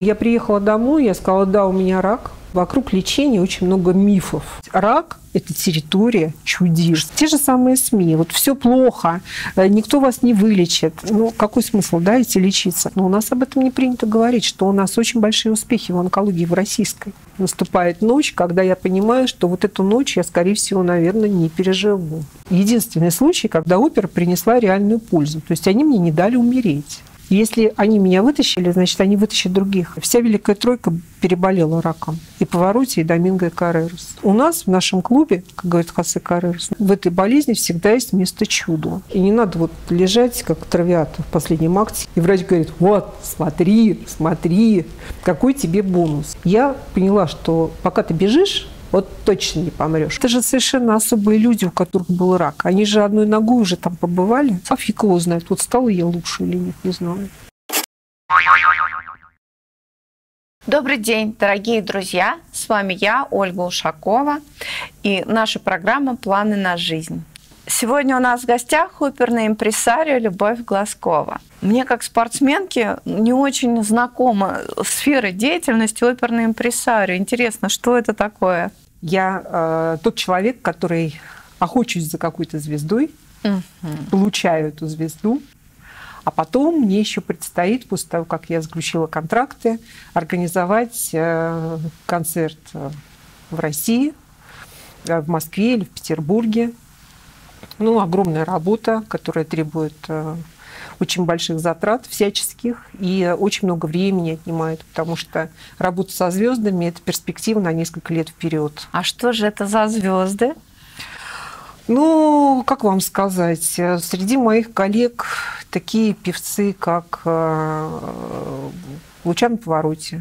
Я приехала домой, я сказала, да, у меня рак. Вокруг лечения очень много мифов. Рак – это территория чудес. Те же самые СМИ. Вот все плохо, никто вас не вылечит. Ну, какой смысл, да, идти лечиться? Но у нас об этом не принято говорить, что у нас очень большие успехи в онкологии, в российской. Наступает ночь, когда я понимаю, что вот эту ночь я, скорее всего, наверное, не переживу. Единственный случай, когда опера принесла реальную пользу. То есть они мне не дали умереть. Если они меня вытащили, значит, они вытащат других. Вся Великая Тройка переболела раком. И Паваротти, и Доминго, и Каррерас. У нас в нашем клубе, как говорит Хосе Каррерас, в этой болезни всегда есть место чуду. И не надо вот лежать, как травиата в последнем акте. И врач говорит, вот, смотри, смотри, какой тебе бонус. Я поняла, что пока ты бежишь, вот точно не помрешь. Это же совершенно особые люди, у которых был рак. Они же одной ногой уже там побывали. А фиг его знает, вот стала я лучше или нет, не знаю. Добрый день, дорогие друзья! С вами я, Ольга Ушакова, и наша программа «Планы на жизнь». Сегодня у нас в гостях оперный импресарио Любовь Глазкова. Мне, как спортсменке, не очень знакома сфера деятельности оперного импресарио. Интересно, что это такое? Я тот человек, который охочусь за какой-то звездой, получаю эту звезду, а потом мне еще предстоит, после того, как я заключила контракты, организовать концерт в России, в Москве или в Петербурге. Ну, огромная работа, которая требует очень больших затрат всяческих и очень много времени отнимает, потому что работа со звездами – это перспектива на несколько лет вперед. А что же это за звезды? Ну, как вам сказать, среди моих коллег такие певцы, как Лучано Паваротти,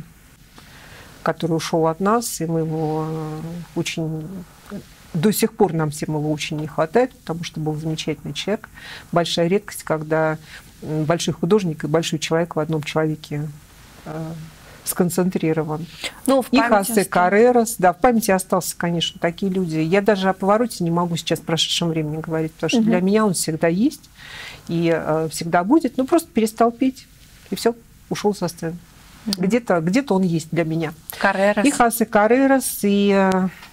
который ушел от нас, и мы его очень... До сих пор нам всем его очень не хватает, потому что был замечательный человек. Большая редкость, когда большой художник и большой человек в одном человеке сконцентрирован. Ну, и Хосе Каррерас. Да, в памяти остался, конечно, такие люди. Я даже о Паваротти не могу сейчас в прошедшем времени говорить, потому что для меня он всегда есть и всегда будет. Ну, просто перестал петь, и все, ушел со сцены. Где-то он есть для меня. Каррерас. И Хосе Каррерас, и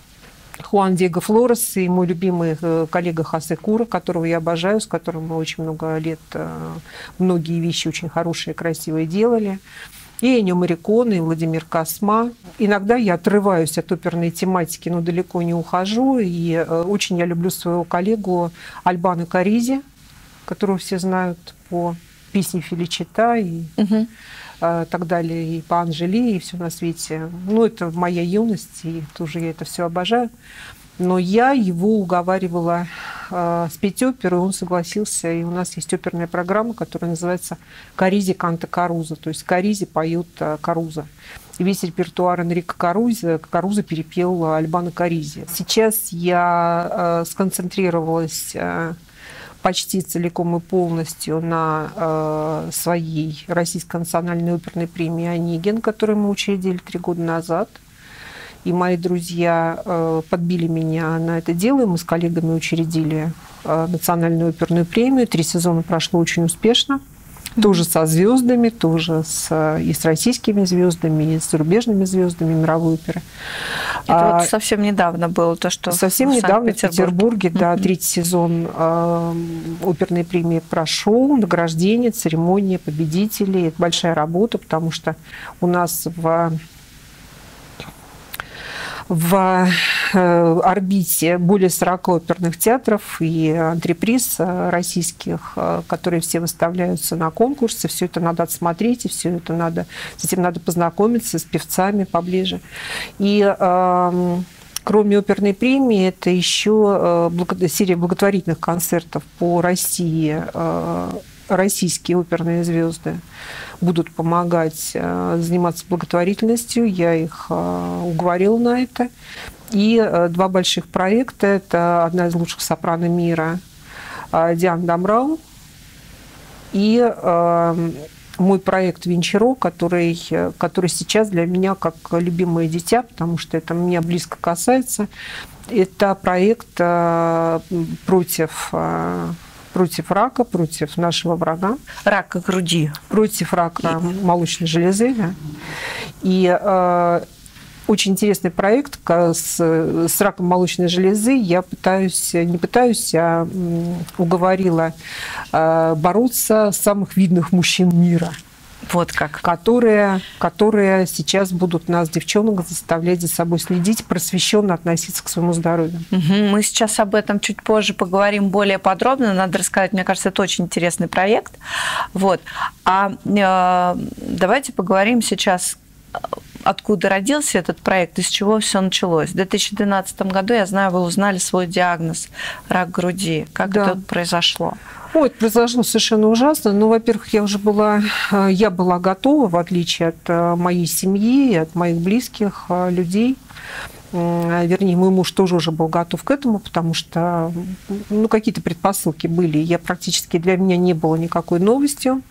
Хуан Диего Флорес, и мой любимый коллега Хосе Кура, которого я обожаю, с которым мы очень много лет многие вещи очень хорошие, красивые делали. И Эннио Морриконе, и Владимир Косма. Иногда я отрываюсь от оперной тематики, но далеко не ухожу. И очень я люблю своего коллегу Альбано Каризи, которого все знают по песне Феличита и так далее, и по Анжели, и все на свете. Ну, это моя юность, и тоже я это все обожаю. Но я его уговаривала спеть оперу, и он согласился. И у нас есть оперная программа, которая называется «Каризи канта Каруза». То есть Каризи поет Каруза. И весь репертуар Энрико Каруза перепел Альбано Каризи. Сейчас я сконцентрировалась почти целиком и полностью на своей Российской национальной оперной премии «Онегин», которую мы учредили 3 года назад. И мои друзья подбили меня на это дело, и мы с коллегами учредили национальную оперную премию. 3 сезона прошло очень успешно. Тоже со звездами, тоже и с российскими звездами, и с зарубежными звездами мировой оперы. Это вот совсем недавно было то, что совсем недавно в Петербурге, да, 3-й сезон оперной премии прошел, награждение, церемония победителей. Это большая работа, потому что у нас в орбите более 40 оперных театров и антреприз российских, которые все выставляются на конкурсы. Все это надо отсмотреть, и с этим надо познакомиться с певцами поближе. И кроме оперной премии, это еще серия благотворительных концертов по России. Российские оперные звезды будут помогать заниматься благотворительностью. Я их уговорила на это. И 2 больших проекта. Это одна из лучших сопрано мира Диана Дамрау и мой проект «Винчеро», который сейчас для меня как любимое дитя, потому что это меня близко касается. Это проект против рака, против нашего врага. Рака груди. Против рака молочной железы. Да. И очень интересный проект с раком молочной железы. Я уговорила бороться самых видных мужчин мира. Вот как. Которые сейчас будут нас, девчонок, заставлять за собой следить, просвещенно относиться к своему здоровью. Мы сейчас об этом чуть позже поговорим более подробно. Надо рассказать, мне кажется, это очень интересный проект. Вот. Давайте поговорим сейчас, откуда родился этот проект, из чего все началось. В 2012 году, я знаю, вы узнали свой диагноз – рак груди. Как это произошло? Это произошло совершенно ужасно. Ну, во-первых, я была готова, в отличие от моей семьи, от моих близких людей. Вернее, мой муж тоже уже был готов к этому, потому что какие-то предпосылки были. Для меня не было никакой новостью.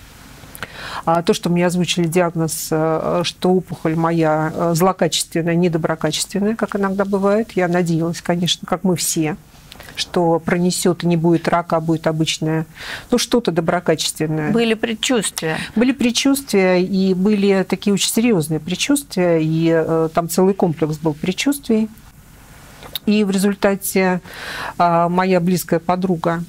То, что мне озвучили диагноз, что опухоль моя злокачественная, недоброкачественная, как иногда бывает, я надеялась, конечно, как мы все, что пронесет и не будет рака, а будет обычное, что-то доброкачественное. Были предчувствия. Были предчувствия, и были такие очень серьезные предчувствия, и там целый комплекс был предчувствий. И в результате моя близкая подруга,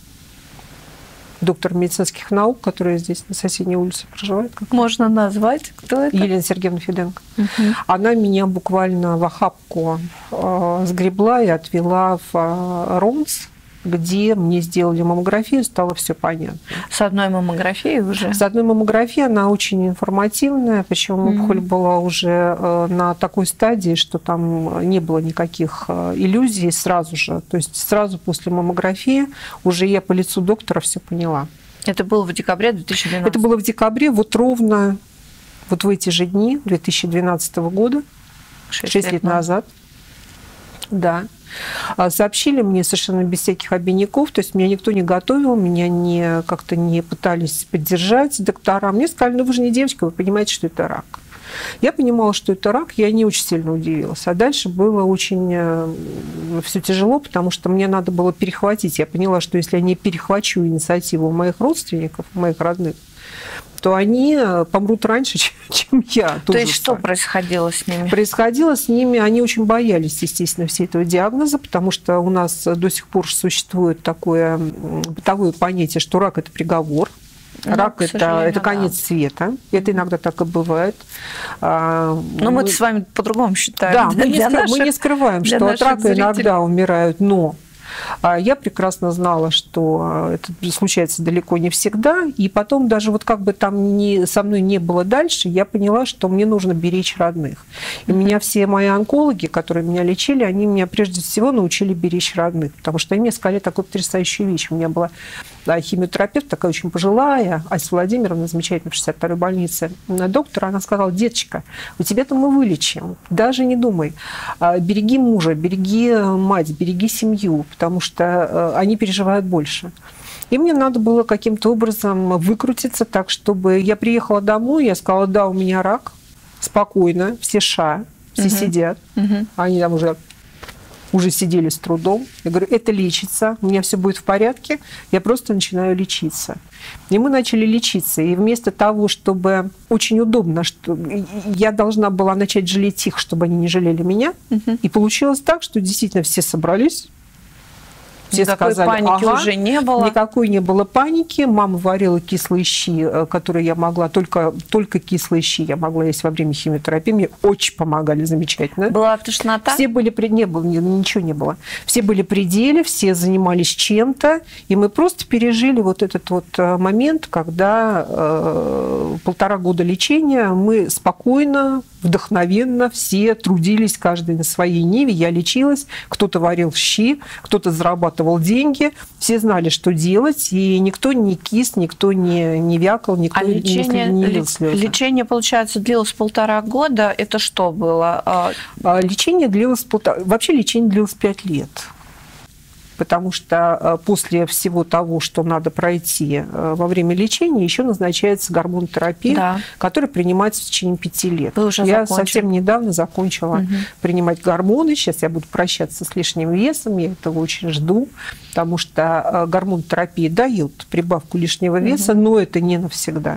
доктор медицинских наук, которая здесь на соседней улице проживает. Можно назвать? Кто это? Елена Сергеевна Феденко. Она меня буквально в охапку сгребла и отвела в РОМС, где мне сделали маммографию, стало все понятно. С одной маммографией уже? С одной маммографией, она очень информативная, причем опухоль была уже на такой стадии, что там не было никаких иллюзий сразу же. То есть сразу после маммографии уже я по лицу доктора все поняла. Это было в декабре 2012? Это было в декабре, ровно в эти же дни 2012 года, 6 лет назад. Да. Сообщили мне совершенно без всяких обиняков, то есть меня никто не готовил, меня как-то не пытались поддержать доктора. Мне сказали, вы же не девочка, вы понимаете, что это рак. Я понимала, что это рак, я не очень сильно удивилась. А дальше было очень все тяжело, потому что мне надо было перехватить. Я поняла, что если я не перехвачу инициативу моих родственников, моих родных, то они помрут раньше, чем я. То есть что происходило с ними? Происходило с ними, они очень боялись, естественно, всего этого диагноза, потому что у нас до сих пор существует такое бытовое понятие, что рак – это приговор. Рак – это конец света. Это иногда так и бывает. Но мы-то с вами по-другому считаем. Да, мы не скрываем, что от рака иногда умирают, но я прекрасно знала, что это случается далеко не всегда. И потом даже как бы там со мной не было дальше, я поняла, что мне нужно беречь родных. И меня все мои онкологи, которые меня лечили, они меня прежде всего научили беречь родных. Потому что они мне сказали такую потрясающую вещь. У меня была химиотерапевт, такая очень пожилая, Ася Владимировна, замечательная, в 62-й больнице, доктор. Она сказала, деточка, у тебя-то мы вылечим. Даже не думай. Береги мужа, береги мать, береги семью, потому что они переживают больше. И мне надо было каким-то образом выкрутиться так, чтобы я приехала домой, я сказала, да, у меня рак, спокойно, все сидят, они там уже сидели с трудом. Я говорю, это лечится, у меня все будет в порядке, я просто начинаю лечиться. И мы начали лечиться. И вместо того, чтобы... Очень удобно, что я должна была начать жалеть их, чтобы они не жалели меня. И получилось так, что действительно все собрались. Все никакой сказали, паники уже не было. Никакой не было паники. Мама варила кислые щи, которые я могла, только кислые щи я могла есть во время химиотерапии. Мне очень помогали замечательно. Была тошнота? Все были ничего не было. Все были при деле, все занимались чем-то. И мы просто пережили этот момент, когда 1,5 года лечения мы спокойно, вдохновенно все трудились, каждый на своей ниве. Я лечилась, кто-то варил щи, кто-то зарабатывал деньги. Все знали, что делать, и никто не кис, никто не вякал, никто не лил слезы. Лечение, получается, длилось 1,5 года. Это что было? Лечение длилось вообще лечение длилось 5 лет. потому что после всего того, что надо пройти во время лечения, еще назначается гормонотерапия, которая принимается в течение 5 лет. Я совсем недавно закончила принимать гормоны. Сейчас я буду прощаться с лишним весом, я этого очень жду, потому что гормонотерапия дает прибавку лишнего веса, но это не навсегда.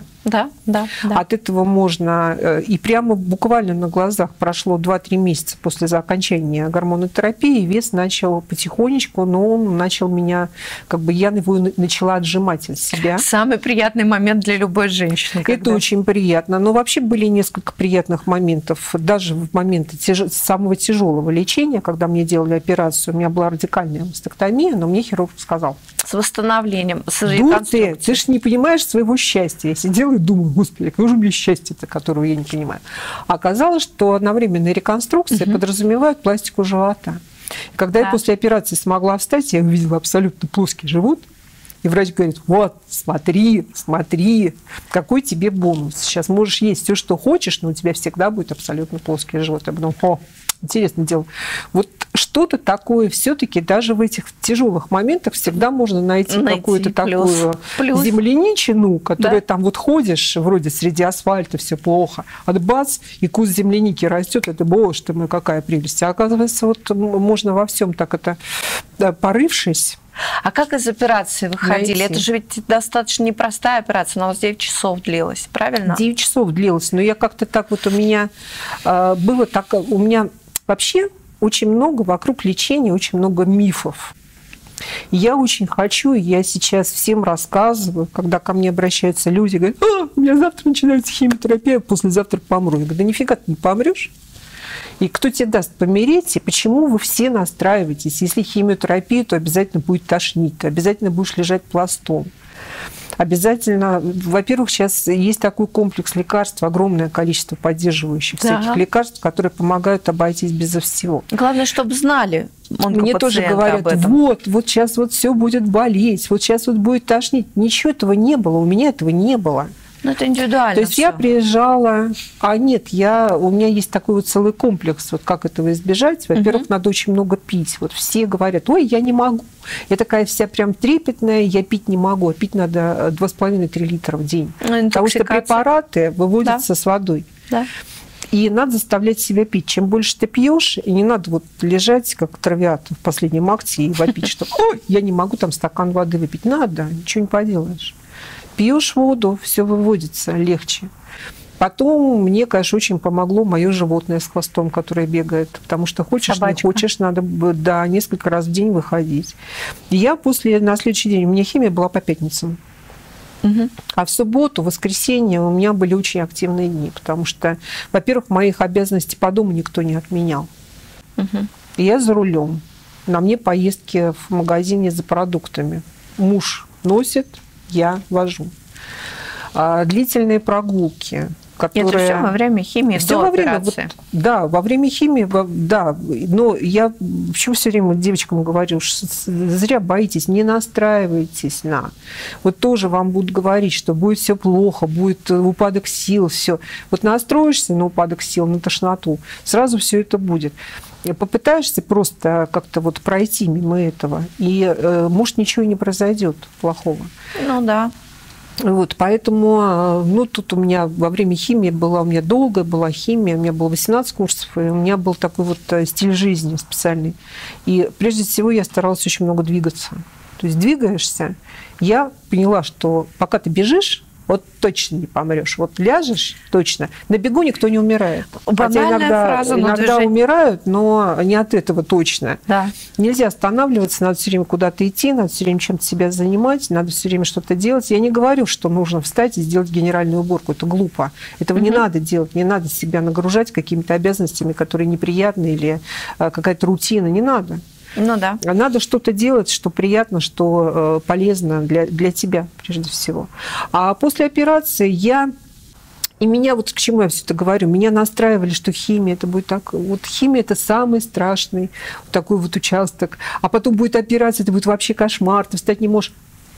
От этого можно, и прямо буквально на глазах прошло 2-3 месяца после окончания гормонотерапии, вес начал потихонечку, но он начал меня, я его начала отжимать от себя. Самый приятный момент для любой женщины. Это очень приятно. Но вообще были несколько приятных моментов. Даже в моменты самого тяжелого лечения, когда мне делали операцию, у меня была радикальная мастектомия, но мне хирург сказал: с восстановлением, с реконструкцией. Ты же не понимаешь своего счастья. Я сидела и думаю: господи, какое же мне счастье-то, которого я не понимаю. А оказалось, что одновременная реконструкция подразумевает пластику живота. И когда я после операции смогла встать, я увидела абсолютно плоский живот. И врач говорит: вот, смотри, какой тебе бонус. Сейчас можешь есть все, что хочешь, но у тебя всегда будет абсолютно плоский живот. Я подумала: интересное дело. Вот что-то такое все-таки даже в этих тяжелых моментах всегда можно найти какую-то такую земляничину, которая там вот ходишь, вроде среди асфальта все плохо, а бац, и куст земляники растет, это, боже ты мой, какая прелесть. А оказывается, вот можно во всем так это, порывшись. А как из операции выходили? Это же ведь достаточно непростая операция, она у вас 9 часов длилась, правильно? 9 часов длилась, но я как-то так вот у меня было так, у меня вообще очень много вокруг лечения, очень много мифов. Я очень хочу, и я сейчас всем рассказываю, когда ко мне обращаются люди, говорят: у меня завтра начинается химиотерапия, послезавтра помру. Я говорю: да нифига ты не помрешь. И кто тебе даст помереть, и почему вы все настраиваетесь? Если химиотерапия, то обязательно будет тошнить, ты обязательно будешь лежать пластом. Обязательно, во-первых, сейчас есть такой комплекс лекарств, огромное количество поддерживающих всяких лекарств, которые помогают обойтись безо всего. Главное, чтобы знали. Мне тоже говорят: вот сейчас вот все будет болеть, вот сейчас вот будет тошнить. Ничего этого не было, у меня этого не было. Но это индивидуально. То есть я приезжала, у меня есть такой вот целый комплекс, вот как этого избежать. Во-первых, надо очень много пить. Вот все говорят: ой, я не могу. Я такая вся прям трепетная, я пить не могу. А пить надо 2,5-3 литра в день. Потому что препараты выводятся с водой. И надо заставлять себя пить. Чем больше ты пьешь, и не надо вот лежать, как травиат в последнем акте, и вопить, что ой, я не могу там стакан воды выпить. Надо, ничего не поделаешь. Пьешь воду, все выводится легче. Потом мне, конечно, очень помогло мое животное с хвостом, которое бегает. Потому что хочешь, не хочешь, надо несколько раз в день выходить. И я на следующий день, у меня химия была по пятницам. А в субботу, воскресенье у меня были очень активные дни. Потому что, во-первых, моих обязанностей по дому никто не отменял. И я за рулем. На мне поездки в магазине за продуктами. Муж носит, я вожу. Длительные прогулки, которые... Это все во время химии, до операции. Во время химии, да. Но я почему все время девочкам говорю: зря боитесь, не настраивайтесь на. Вот тоже вам будут говорить, что будет все плохо, будет упадок сил, все. Вот настроишься на упадок сил, на тошноту, сразу все это будет. Попытаешься просто как-то вот пройти мимо этого, и, может, ничего и не произойдет плохого. Ну да. Вот, поэтому, тут у меня во время химии у меня долгая была химия, у меня было 18 курсов, и у меня был такой вот стиль жизни специальный. И прежде всего я старалась очень много двигаться. То есть двигаешься, я поняла, что пока ты бежишь, вот точно не помрешь. Вот ляжешь, точно. На бегу никто не умирает. Банальная фраза, иногда умирают, но не от этого точно. Да. Нельзя останавливаться, надо все время куда-то идти, надо все время чем-то себя занимать, надо все время что-то делать. Я не говорю, что нужно встать и сделать генеральную уборку. Это глупо. Этого не надо делать. Не надо себя нагружать какими-то обязанностями, которые неприятны, или какая-то рутина. Не надо. Ну да. Надо что-то делать, что приятно, что полезно для тебя, прежде всего. А после операции и меня, вот к чему я все это говорю, меня настраивали, что химия, это будет так... Вот химия – это самый страшный такой вот участок. А потом будет операция, это будет вообще кошмар, ты встать не можешь.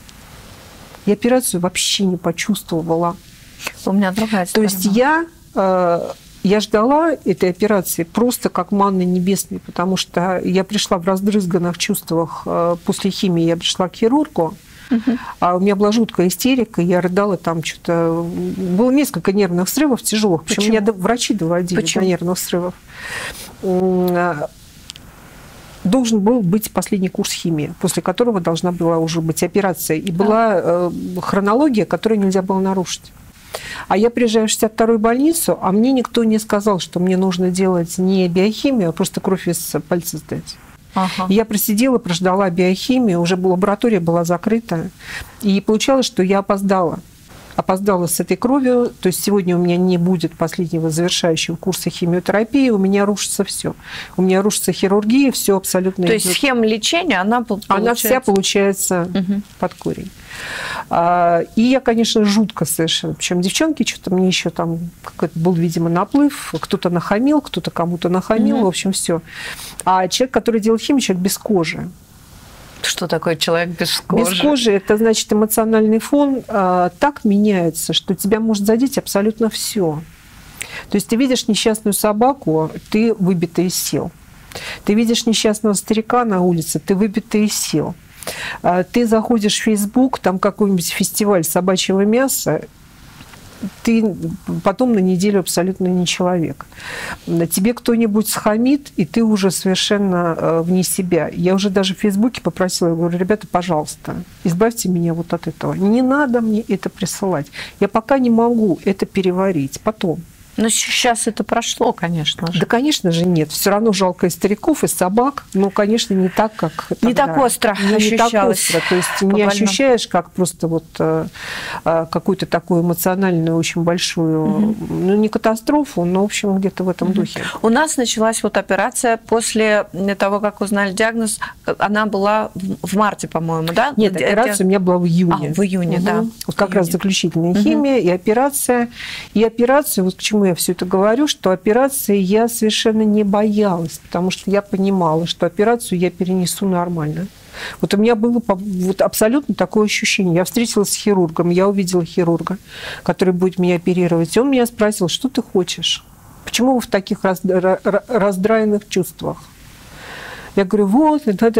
Я операцию вообще не почувствовала. У меня другая сторона. То есть я я ждала этой операции просто как манны небесной, потому что я пришла в раздрызганных чувствах после химии, я пришла к хирургу, а у меня была жуткая истерика, я рыдала там что-то. Было несколько нервных срывов тяжелых, причем меня врачи доводили до нервных срывов. Должен был быть последний курс химии, после которого должна была уже быть операция. И была хронология, которую нельзя было нарушить. А я приезжаю в 62-ю больницу, а мне никто не сказал, что мне нужно делать не биохимию, а просто кровь из пальца сдать. Я просидела, прождала биохимию, уже лаборатория была закрыта. И получалось, что я опоздала. Опоздала с этой кровью, то есть сегодня у меня не будет последнего завершающего курса химиотерапии, у меня рушится все. У меня рушится хирургия, все абсолютно. То есть схема лечения, она вся получается под корень. И я, конечно, жутко совершенно. Причем девчонки, что-то мне еще там какой-то был, видимо, наплыв, кто-то нахамил, кто-то кому-то нахамил, в общем, все. А человек, который делал химию, человек без кожи. Что такое человек без кожи? Без кожи – это значит эмоциональный фон так меняется, что тебя может задеть абсолютно все. То есть ты видишь несчастную собаку, ты выбита из сил. Ты видишь несчастного старика на улице, ты выбита из сил. Ты заходишь в Facebook, там какой-нибудь фестиваль собачьего мяса, ты потом на неделю абсолютно не человек. Тебе кто-нибудь схамит, и ты уже совершенно вне себя. Я уже даже в Фейсбуке попросила, я говорю, ребята, пожалуйста, избавьте меня вот от этого. Не надо мне это присылать. Я пока не могу это переварить. Потом. Но сейчас это прошло, конечно же. Да, конечно же, нет. Все равно жалко и стариков, и собак. Но, конечно, не так, как тогда. Не так остро ощущалось. Не так остро. То есть не ощущаешь, как просто вот какую-то такую эмоциональную, очень большую, ну, не катастрофу, но, в общем, где-то в этом духе. У нас началась вот операция после того, как узнали диагноз. Она была в марте, по-моему, да? Нет, операция у меня была в июне. В июне, да. Вот как раз заключительная химия и операция. И операция, вот к чему я все это говорю, что операции я совершенно не боялась, потому что я понимала, что операцию я перенесу нормально. Вот у меня было вот абсолютно такое ощущение. Я встретилась с хирургом, я увидела хирурга, который будет меня оперировать. И он меня спросил, что ты хочешь? Почему вы в таких раздраенных чувствах? Я говорю, вот,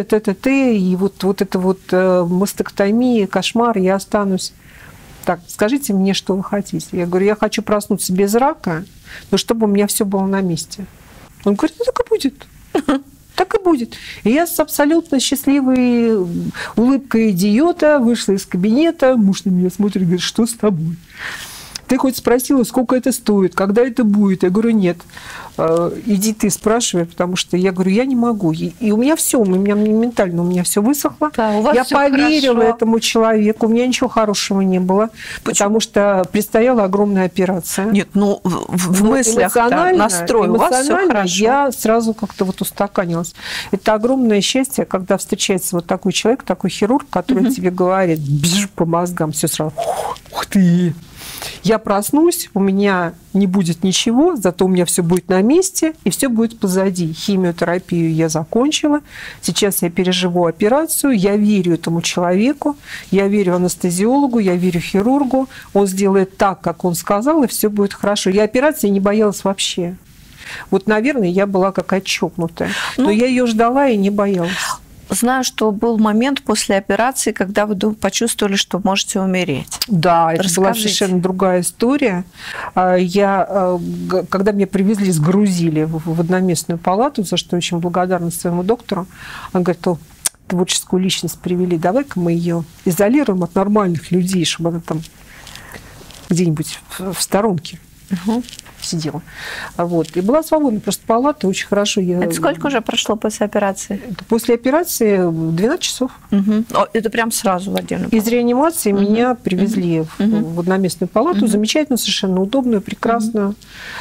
и вот это вот мастектомия, кошмар, я останусь. Так, скажите мне, что вы хотите. Я говорю, я хочу проснуться без рака, но чтобы у меня все было на месте. Он говорит, ну так и будет. Так и будет. И я с абсолютно счастливой улыбкой идиота вышла из кабинета. Муж на меня смотрит и говорит, что с тобой? Ты хоть спросила, сколько это стоит, когда это будет? Я говорю, нет. Иди ты спрашивай, потому что я говорю, я не могу. И у меня все, у меня моментально у меня все высохло. Да, я поверила этому человеку, у меня ничего хорошего не было, потому что предстояла огромная операция. Нет, ну в мыслях, настрой, у вас все хорошо. Я сразу как-то вот устаканилась. Это огромное счастье, когда встречается вот такой человек, такой хирург, который тебе говорит, бежишь по мозгам, все сразу, ух ты! Я проснусь, у меня не будет ничего, зато у меня все будет на месте, и все будет позади. Химиотерапию я закончила, сейчас я переживу операцию, я верю этому человеку, я верю анестезиологу, я верю хирургу, он сделает так, как он сказал, и все будет хорошо. Я операции не боялась вообще. Вот, наверное, я была какая-то чокнутая, но я ее ждала и не боялась. Знаю, что был момент после операции, когда вы почувствовали, что можете умереть. Да, это была совершенно другая история. Когда меня привезли, сгрузили в одноместную палату, за что очень благодарна своему доктору, он говорит, творческую личность привели, давай-ка мы ее изолируем от нормальных людей, чтобы она там где-нибудь в сторонке сидела. Вот. И была свободна просто палата, очень хорошо. Это сколько уже прошло после операции? После операции 12 часов. Это прям сразу в отдельную палату? Из реанимации меня привезли в одноместную палату, замечательную, совершенно удобную, прекрасную.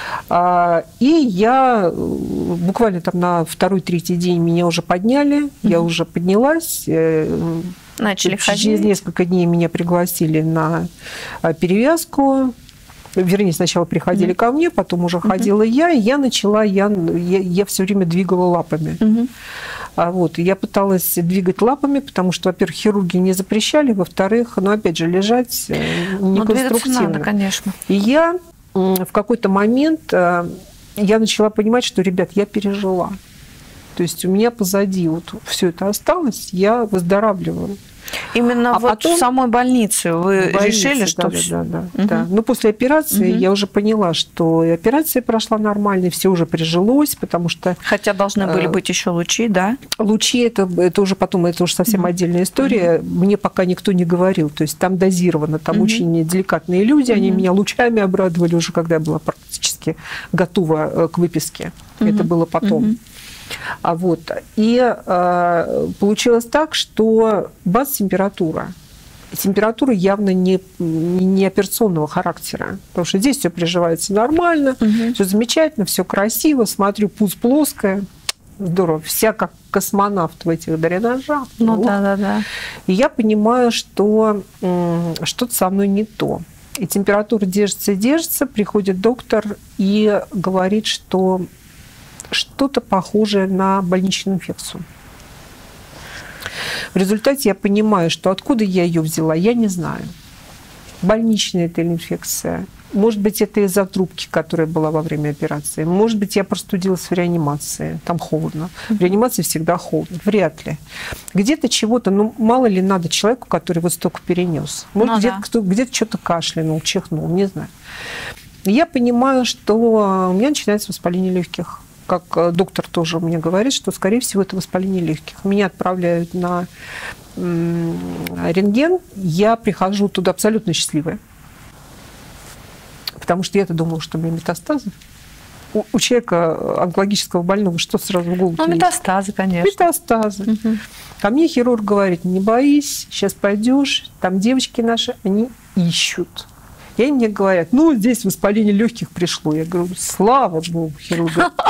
И я буквально там на второй-третий день меня уже подняли, я уже поднялась. Начали ходить. Через несколько дней меня пригласили на перевязку. Вернее, сначала приходили ко мне, потом уже ходила я, и я начала, я все время двигала лапами. Вот, я пыталась двигать лапами, потому что, во-первых, хирурги не запрещали, во-вторых, опять же, лежать неконструктивно. Надо, конечно. И я в какой-то момент я начала понимать, что, ребят, я пережила. То есть у меня позади вот все это осталось, я выздоравливаю. Именно вот потом, в самой больнице вы решили, что да. Но после операции я уже поняла, что и операция прошла нормально, и все уже прижилось, потому что... Хотя должны были быть еще лучи, да? Лучи это уже потом, это уже совсем отдельная история. Мне пока никто не говорил. То есть там дозировано, там очень деликатные люди, они меня лучами обрадовали уже, когда я была практически готова к выписке. Это было потом. И получилось так, что температура. Температура явно не операционного характера, потому что здесь все приживается нормально, все замечательно, все красиво. Смотрю, пульс плоская, здорово, вся как космонавт в этих дренажах. Да. И я понимаю, что что-то со мной не то. И температура держится, приходит доктор и говорит, что что-то похожее на больничную инфекцию. В результате я понимаю, что откуда я ее взяла, я не знаю. Больничная это инфекция. Может быть, это из-за трубки, которая была во время операции. Может быть, я простудилась в реанимации. Там холодно. В реанимации всегда холодно. Вряд ли. Где-то чего-то, мало ли надо человеку, который вот столько перенес. Может, где-то что-то кашлянул, чихнул, не знаю. Я понимаю, что у меня начинается воспаление легких. Как доктор тоже мне говорит, что, скорее всего, это воспаление легких. Меня отправляют на рентген. Я прихожу туда абсолютно счастливая. Потому что я-то думала, что у меня метастазы. У человека онкологического больного что сразу в голову? Метастазы, конечно. Метастазы. А мне хирург говорит, не боись, сейчас пойдешь, там девочки наши, они ищут. И они мне говорят, здесь воспаление легких пришло. Я говорю, слава богу, хирург.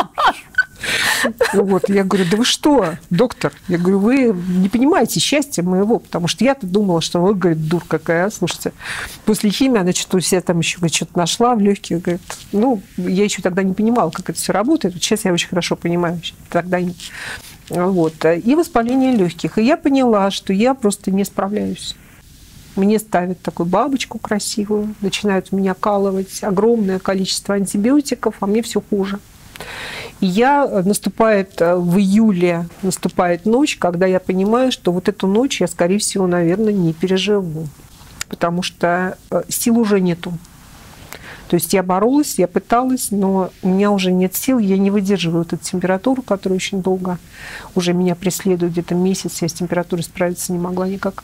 Я говорю, да вы что, доктор? Я говорю, вы не понимаете счастья моего, потому что я-то думала, что вы, говорит, дур какая, слушайте. После химии она что-то у себя там еще что-то нашла в легких. Говорит, я еще тогда не понимала, как это все работает. Сейчас я очень хорошо понимаю. Тогда не. И воспаление легких. И я поняла, что я просто не справляюсь. Мне ставят такую бабочку красивую, начинают меня калывать, огромное количество антибиотиков, а мне все хуже. И наступает в июле, наступает ночь, когда я понимаю, что вот эту ночь я, скорее всего, наверное, не переживу, потому что сил уже нету. То есть я боролась, я пыталась, но у меня уже нет сил, я не выдерживаю эту температуру, которая очень долго уже меня преследует, где-то месяц, я с температурой справиться не могла никак.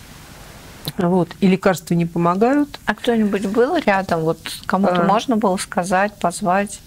И лекарства не помогают. А кто-нибудь был рядом? Вот кому-то можно было сказать, позвать?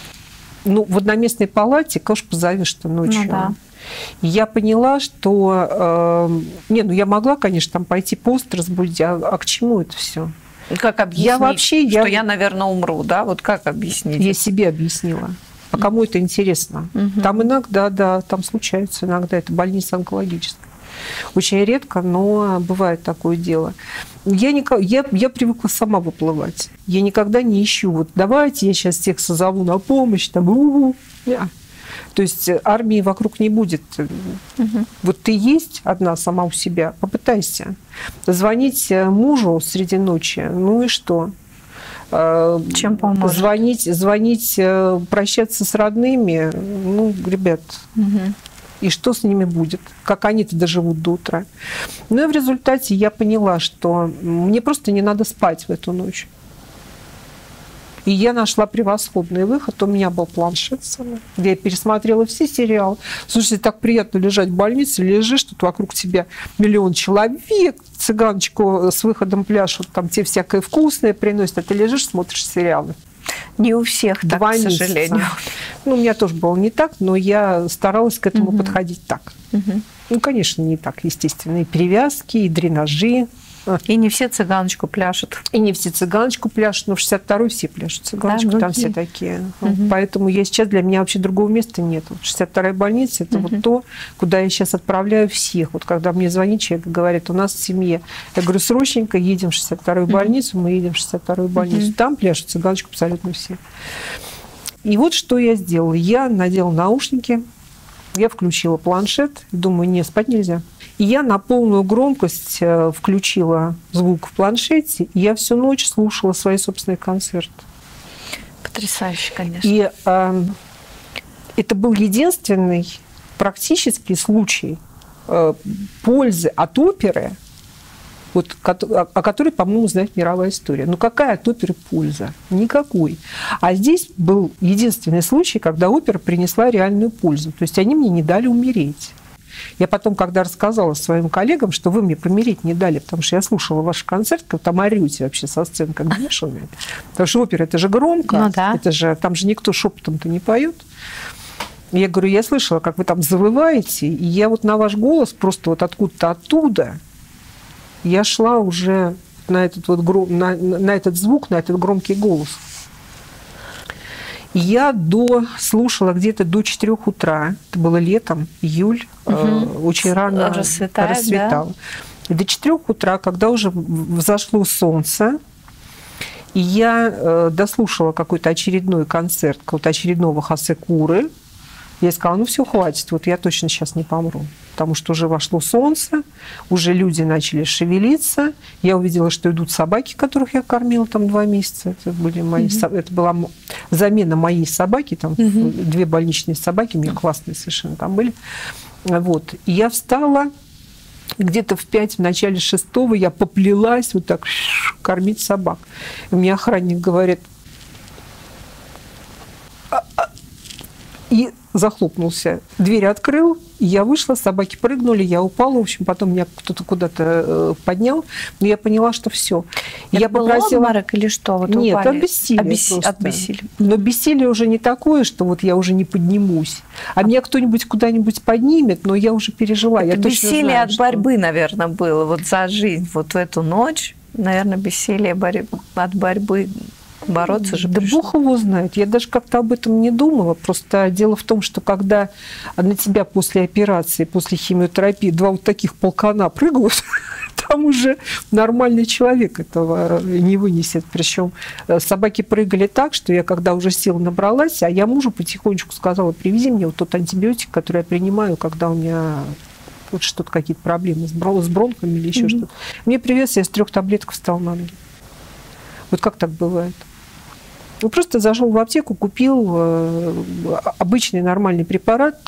В одноместной палате, конечно, позовешь-то ночью. Да. И я поняла, что... я могла, конечно, там пойти пост разбудить, а к чему это все? Как объяснить, что я, наверное, умру, да? Вот как объяснить? Я себе объяснила. А кому это интересно? Там иногда, там случается иногда, это больница онкологическая. Очень редко, но бывает такое дело. Я привыкла сама выплывать. Я никогда не ищу, давайте я сейчас всех созову на помощь. То есть армии вокруг не будет. Вот ты есть одна сама у себя, попытайся. Звонить мужу среди ночи, и что? Чем поможет? Звонить, прощаться с родными, ребят... И что с ними будет? Как они-то доживут до утра? И в результате я поняла, что мне просто не надо спать в эту ночь. И я нашла превосходный выход. У меня был планшет, где я пересмотрела все сериалы. Слушайте, так приятно лежать в больнице, лежишь, тут вокруг тебя миллион человек, цыганочку с выходом пляшут, там тебе всякое вкусное приносят, а ты лежишь, смотришь сериалы. Не у всех так, к сожалению. У меня тоже было не так, но я старалась к этому подходить так. Конечно, не так, естественно. И перевязки, и дренажи. И не все цыганочку пляшут. И не все цыганочку пляшут, но в 62-й все пляшут цыганочку, да, там все такие. Поэтому для меня вообще другого места нет. 62-я больница – это вот то, куда я сейчас отправляю всех. Вот когда мне звонит человек и говорит, у нас в семье. Я говорю, срочненько едем в 62-ю больницу, мы едем в 62-ю больницу. Там пляшут цыганочку абсолютно все. И вот что я сделала. Я надела наушники, я включила планшет, думаю, нет, спать нельзя. И я на полную громкость включила звук в планшете, и я всю ночь слушала свои собственные концерты. Потрясающе, конечно. И это был единственный практический случай пользы от оперы, вот, о которой, по-моему, знает мировая история. Ну какая от оперы польза? Никакой. А здесь был единственный случай, когда опера принесла реальную пользу. То есть они мне не дали умереть. Я потом, когда рассказала своим коллегам, что вы мне помереть не дали, потому что я слушала ваш концерт, как там орете вообще со сцены, как бешеные. Потому что опера – это же громко, ну, да. это же, там же никто шепотом-то не поет. Я говорю, я слышала, как вы там завываете, и я вот на ваш голос просто вот откуда-то оттуда, я шла уже на этот, вот, на этот звук, на этот громкий голос. Я слушала где-то до 4 утра, это было летом, июль, очень рано рассветало. Да? И до 4 утра, когда уже взошло солнце, и я дослушала какой-то очередной концерт какого-то очередного Хосе Куры, я сказала, ну все, хватит, вот я точно сейчас не помру. Потому что уже вошло солнце, уже люди начали шевелиться. Я увидела, что идут собаки, которых я кормила там 2 месяца. Это была замена моей собаки, там 2 больничные собаки, у меня классные совершенно там были. Вот. И я встала, где-то в 5, в начале 6 я поплелась вот так кормить собак. И мне охранник говорит, и захлопнулся. Дверь открыл, я вышла, собаки прыгнули, я упала, в общем, потом меня кто-то куда-то поднял, но я поняла, что все. Я попросила обморок или что? Вот нет, упали? От бессилия. От бессилия. Но бессилие уже не такое, что вот я уже не поднимусь. А меня кто-нибудь куда-нибудь поднимет, но я уже пережила. Это бессилие от борьбы, наверное, было вот за жизнь. Вот в эту ночь, наверное, бессилие от борьбы. Бороться же да пришло. Бог его знает. Я даже как-то об этом не думала. Просто дело в том, что когда на тебя после операции, после химиотерапии 2 вот таких полкана прыгают, там уже нормальный человек этого не вынесет. Причем собаки прыгали так, что я когда уже сил набралась, а я мужу потихонечку сказала, привези мне вот тот антибиотик, который я принимаю, когда у меня вот что-то, какие-то проблемы с бронхами или еще что-то. Мне привез, я с 3 таблеток встал на ноги. Вот как так бывает? Ну, просто зашел в аптеку, купил обычный нормальный препарат.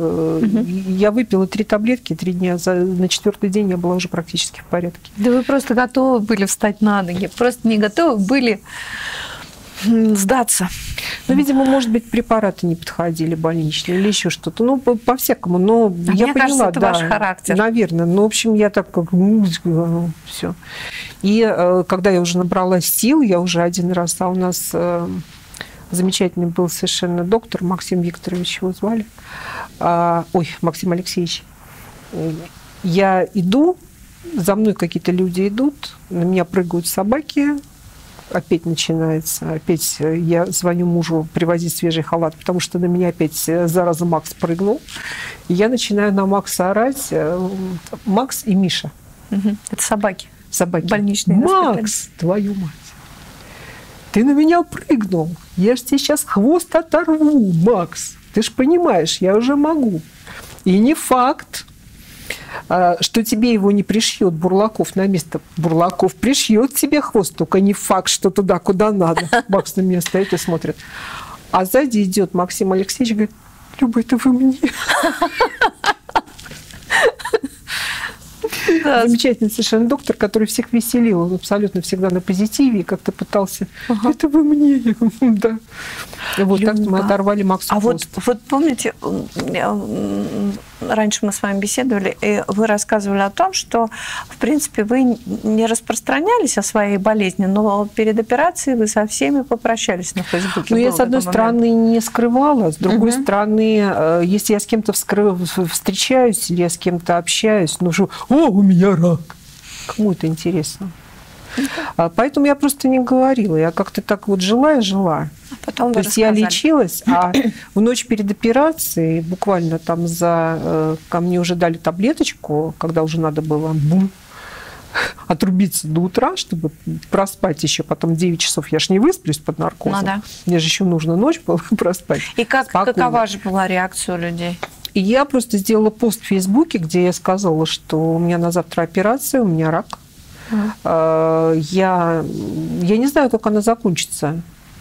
Я выпила 3 таблетки, 3 дня. На 4-й день я была уже практически в порядке. Да вы просто готовы были встать на ноги, просто не готовы были сдаться. Ну, видимо, может быть, препараты не подходили больничные или еще что-то. Ну, по-всякому. Но я мне поняла, кажется, это ваш характер. Наверное. Ну, в общем, я так как все. И когда я уже набралась сил, я уже 1 раз, а у нас замечательный был совершенно доктор, Максим Викторович его звали. Максим Алексеевич. Я иду, за мной какие-то люди идут, на меня прыгают собаки, опять начинается, опять я звоню мужу привозить свежий халат, потому что на меня опять зараза Макс прыгнул. И я начинаю на Макса орать. Макс и Миша. Это собаки. Собаки. Больничные. Макс, твою мать. Ты на меня прыгнул. Я же тебе сейчас хвост оторву, Макс. Ты же понимаешь, я уже могу. И не факт, что тебе его не пришьет Бурлаков на место. Бурлаков пришьет тебе хвост, только не факт, что туда, куда надо. Макс на меня стоит и смотрит. А сзади идет Максим Алексеевич и говорит, Люба, это вы мне. Да. Замечательный совершенно доктор, который всех веселил. Он абсолютно всегда на позитиве и как-то пытался. Это вы мне. Я говорю, да. Вот так мы оторвали Максу хвост. Вот помните, раньше мы с вами беседовали, и вы рассказывали о том, что, в принципе, вы не распространялись о своей болезни, но перед операцией вы со всеми попрощались на Фейсбуке. Ну, я, с одной стороны, не скрывала, с другой стороны, если я с кем-то встречаюсь или я с кем-то общаюсь, ну, что, у меня рак. Кому это интересно? Поэтому я просто не говорила. Я как-то так вот жила. Потом то есть я лечилась, а в ночь перед операцией буквально там ко мне уже дали таблеточку, когда уже надо было отрубиться до утра, чтобы проспать еще потом 9 часов. Я ж не высплюсь под наркозом. Ну, да. Мне же еще нужно ночь была проспать. И какова же была реакция у людей? И я просто сделала пост в Фейсбуке, где я сказала, что у меня на завтра операция, у меня рак. Я не знаю, как она закончится.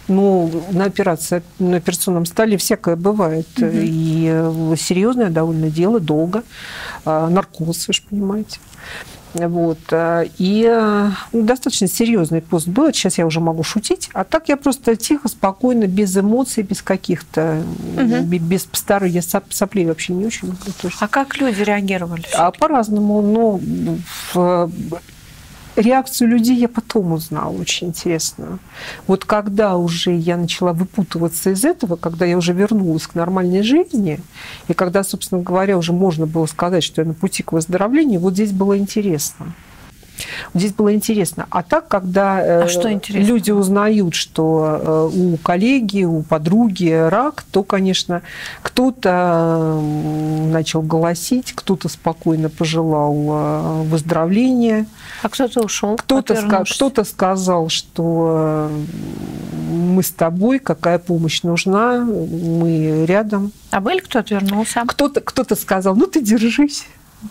Ну, на операционном столе всякое бывает. И серьезное довольно дело, долго. Наркоз, вы же понимаете. Вот. И достаточно серьезный пост был. Сейчас я уже могу шутить. А так я просто тихо, спокойно, без эмоций, без каких-то... Без старой я соплей вообще не очень люблю. А как люди реагировали? По-разному. Но реакцию людей я потом узнала, очень интересно. Вот когда уже я начала выпутываться из этого, когда я уже вернулась к нормальной жизни, и когда, собственно говоря, уже можно было сказать, что я на пути к выздоровлению, вот здесь было интересно. Здесь было интересно. А так, когда люди узнают, что у коллеги, у подруги рак, то, конечно, кто-то начал голосить, кто-то спокойно пожелал выздоровления. А кто-то ушел. Кто-то сказал, что мы с тобой, какая помощь нужна, мы рядом. А был кто-то вернулся? Кто-то сказал, ну ты держись.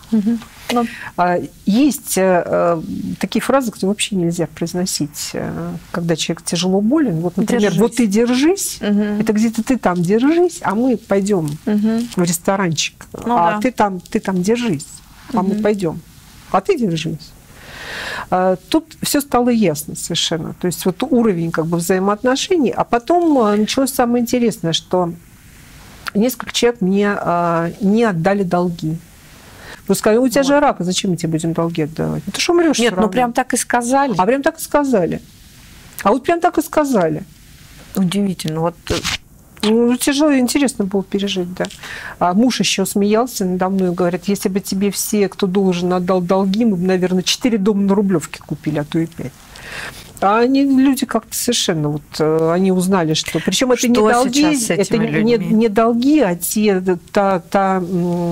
Есть такие фразы, которые вообще нельзя произносить, когда человек тяжело болен. Вот, например, вот ты держись, это где-то ты там держись, а мы пойдем в ресторанчик. Ты там держись, а мы пойдем. А ты держись. Тут все стало ясно совершенно. То есть вот уровень как бы взаимоотношений. А потом началось самое интересное, что несколько человек мне не отдали долги. Вы сказали, у тебя же рак, а зачем мы тебе будем долги отдавать? Ты что умрешь? Нет, ну прям так и сказали. А прям так и сказали. А вот прям так и сказали. Удивительно. Вот. Ну, тяжело и интересно было пережить, да. А муж еще смеялся надо мной и говорит, если бы тебе все, кто должен, отдал долги, мы бы, наверное, 4 дома на Рублевке купили, а то и 5. А люди как-то совершенно вот они узнали, что причем это не долги, это не долги, а та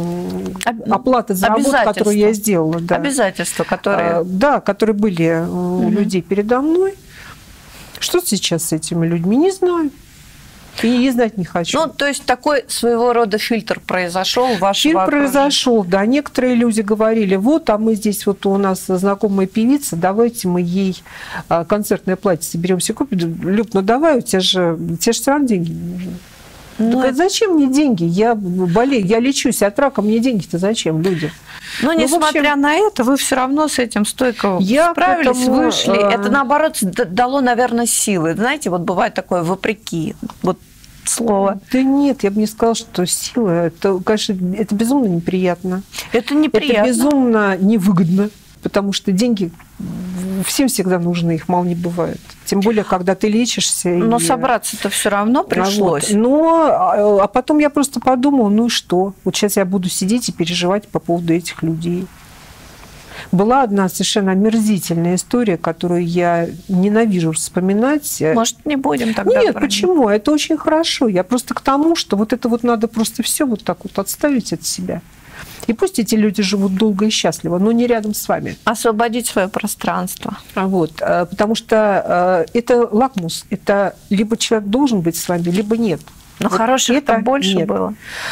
оплата за работу, которую я сделала. Да. Обязательства, которые... Да, которые были у людей передо мной. Что сейчас с этими людьми, не знаю. И знать не хочу. Ну, то есть такой своего рода фильтр произошел в вашем Фильтр произошел, да. Некоторые люди говорили, вот, а мы здесь, вот у нас знакомая певица, давайте мы ей концертное платье соберемся купим. Люб, ну давай, у тебя же все равно деньги не нужны. Ну, так, зачем мне деньги? Я болею, я лечусь от рака, мне деньги-то зачем, люди? Но несмотря на это, вы все равно с этим стойко справились, вышли. Это, наоборот, дало, наверное, силы. Знаете, вот бывает такое вопреки. Вот слово. Да нет, я бы не сказала, что сила. Это, конечно, это безумно неприятно. Это неприятно. Это безумно невыгодно, потому что деньги всем всегда нужны, их мало не бывает. Тем более, когда ты лечишься. Но собраться-то все равно пришлось. Вот. А потом я просто подумала, ну и что? Вот сейчас я буду сидеть и переживать по поводу этих людей. Была одна совершенно омерзительная история, которую я ненавижу вспоминать. Может, не будем тогда? Нет, почему? Это очень хорошо. Я просто к тому, что вот это вот надо просто все вот так вот отставить от себя. И пусть эти люди живут долго и счастливо, но не рядом с вами. Освободить свое пространство. Вот, потому что это лакмус. Это либо человек должен быть с вами, либо нет. Но вот хороших-то больше нет. Было.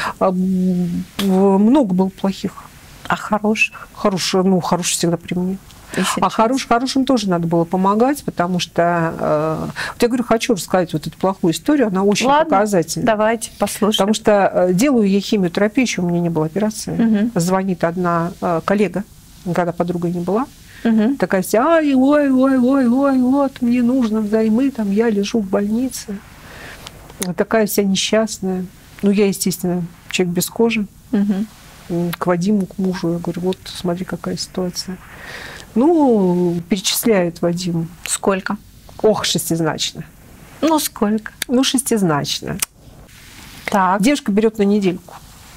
Много было плохих. А хороших? Хорошие всегда при мне. А хорошим тоже надо было помогать, потому что, вот я говорю, хочу рассказать вот эту плохую историю, она очень показательна. Давайте послушаем. Потому что делаю я химиотерапию, еще у меня не было операции. Звонит одна коллега, когда подруга не была, такая вся, ой, вот, мне нужно взаймы, там, я лежу в больнице. Такая вся несчастная. Ну, я, естественно, человек без кожи. К Вадиму, к мужу, я говорю, вот, смотри, какая ситуация. Ну, перечисляет Вадим. Сколько? Ох, шестизначно. Ну, сколько? Ну, шестизначно. Так. Девушка берет на недельку.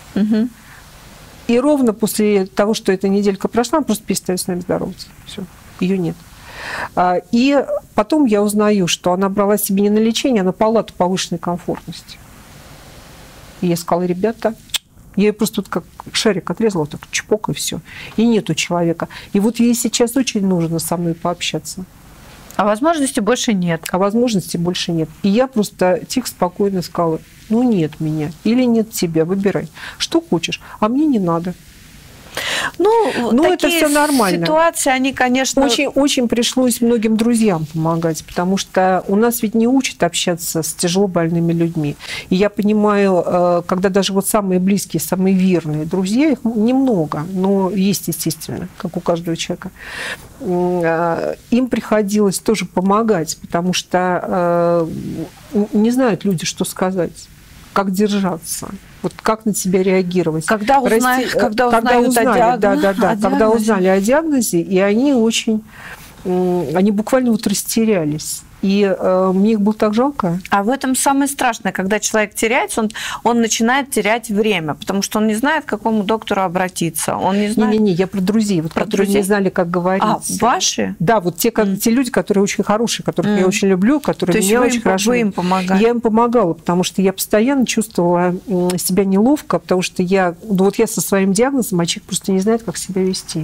И ровно после того, что эта неделька прошла, она просто перестает с нами здороваться. Все, ее нет. И потом я узнаю, что она брала себе не на лечение, а на палату повышенной комфортности. И я сказала, ребята, я ее просто вот как шарик отрезала, так чпок и все. И нету человека. И вот ей сейчас очень нужно со мной пообщаться. А возможности больше нет. И я просто тихо, спокойно сказала, ну нет меня или нет тебя, выбирай. Что хочешь, а мне не надо. Ну, это все нормально. Ситуации, они, конечно... Очень пришлось многим друзьям помогать, потому что у нас ведь не учат общаться с тяжело больными людьми. И я понимаю, когда даже вот самые близкие, самые верные друзья, их немного, но есть, естественно, как у каждого человека, им приходилось тоже помогать, потому что не знают люди, что сказать, как держаться. Вот как на себя реагировать? Когда узнали о диагнозе. Когда узнали о диагнозе, и они буквально вот растерялись. И мне их было так жалко. А в этом самое страшное, когда человек теряется, он начинает терять время, потому что он не знает, к какому доктору обратиться. Он не знает... Не, я про друзей, которые не знали, как говорить. А, ваши? Да, вот те люди, которые очень хорошие, которых я очень люблю, которые меня очень хорошо... Вы им помогали? Я им помогала, потому что я постоянно чувствовала себя неловко, потому что я со своим диагнозом, а человек просто не знает, как себя вести.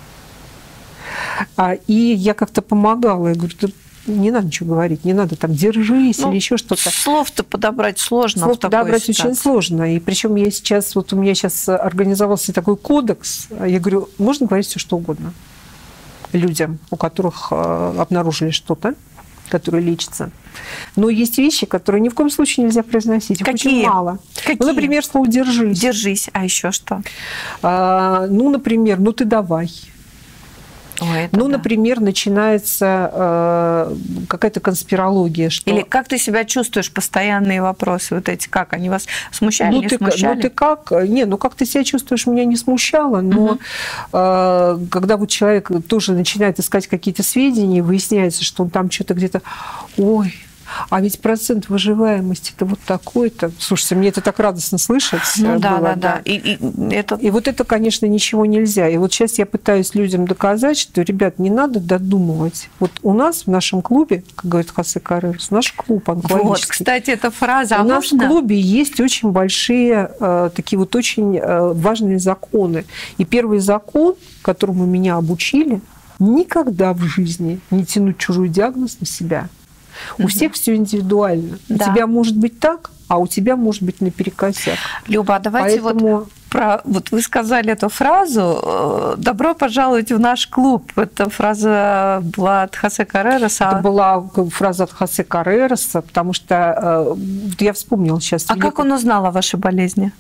И я как-то помогала. Я говорю, не надо ничего говорить, не надо там держись или еще что-то. Слов-то подобрать сложно. Слов подобрать очень сложно. И причем у меня сейчас организовался такой кодекс. Я говорю, можно говорить все что угодно людям, у которых обнаружили что-то, которые лечатся. Но есть вещи, которые ни в коем случае нельзя произносить. Их очень мало. Какие? Например, слово «держись». Держись. А еще что? Например, ты давай. Например, начинается какая-то конспирология. Что... Или как ты себя чувствуешь, постоянные вопросы вот эти, как они вас смущали, не смущали? Ты как? Как ты себя чувствуешь, меня не смущало, но когда вот человек тоже начинает искать какие-то сведения, выясняется, что он там что-то где-то, а ведь процент выживаемости это вот такой-то. Слушайте, мне это так радостно слышать. Да. И вот это, конечно, ничего нельзя. И вот сейчас я пытаюсь людям доказать, что, ребят, не надо додумывать. Вот у нас в нашем клубе, как говорит Хосе Каррерас, наш клуб онкологический. Вот, кстати, эта фраза. У нас в клубе есть очень большие, такие вот очень важные законы. И первый закон, которому меня обучили, никогда в жизни не тянуть чужой диагноз на себя. У всех все индивидуально. У тебя может быть так, а у тебя может быть наперекосяк. Люба, давайте вот вы сказали эту фразу «Добро пожаловать в наш клуб». Эта фраза была от Хосе Каррераса. Это была фраза от Хосе Каррераса, потому что я вспомнила сейчас. А как он узнал о вашей болезни?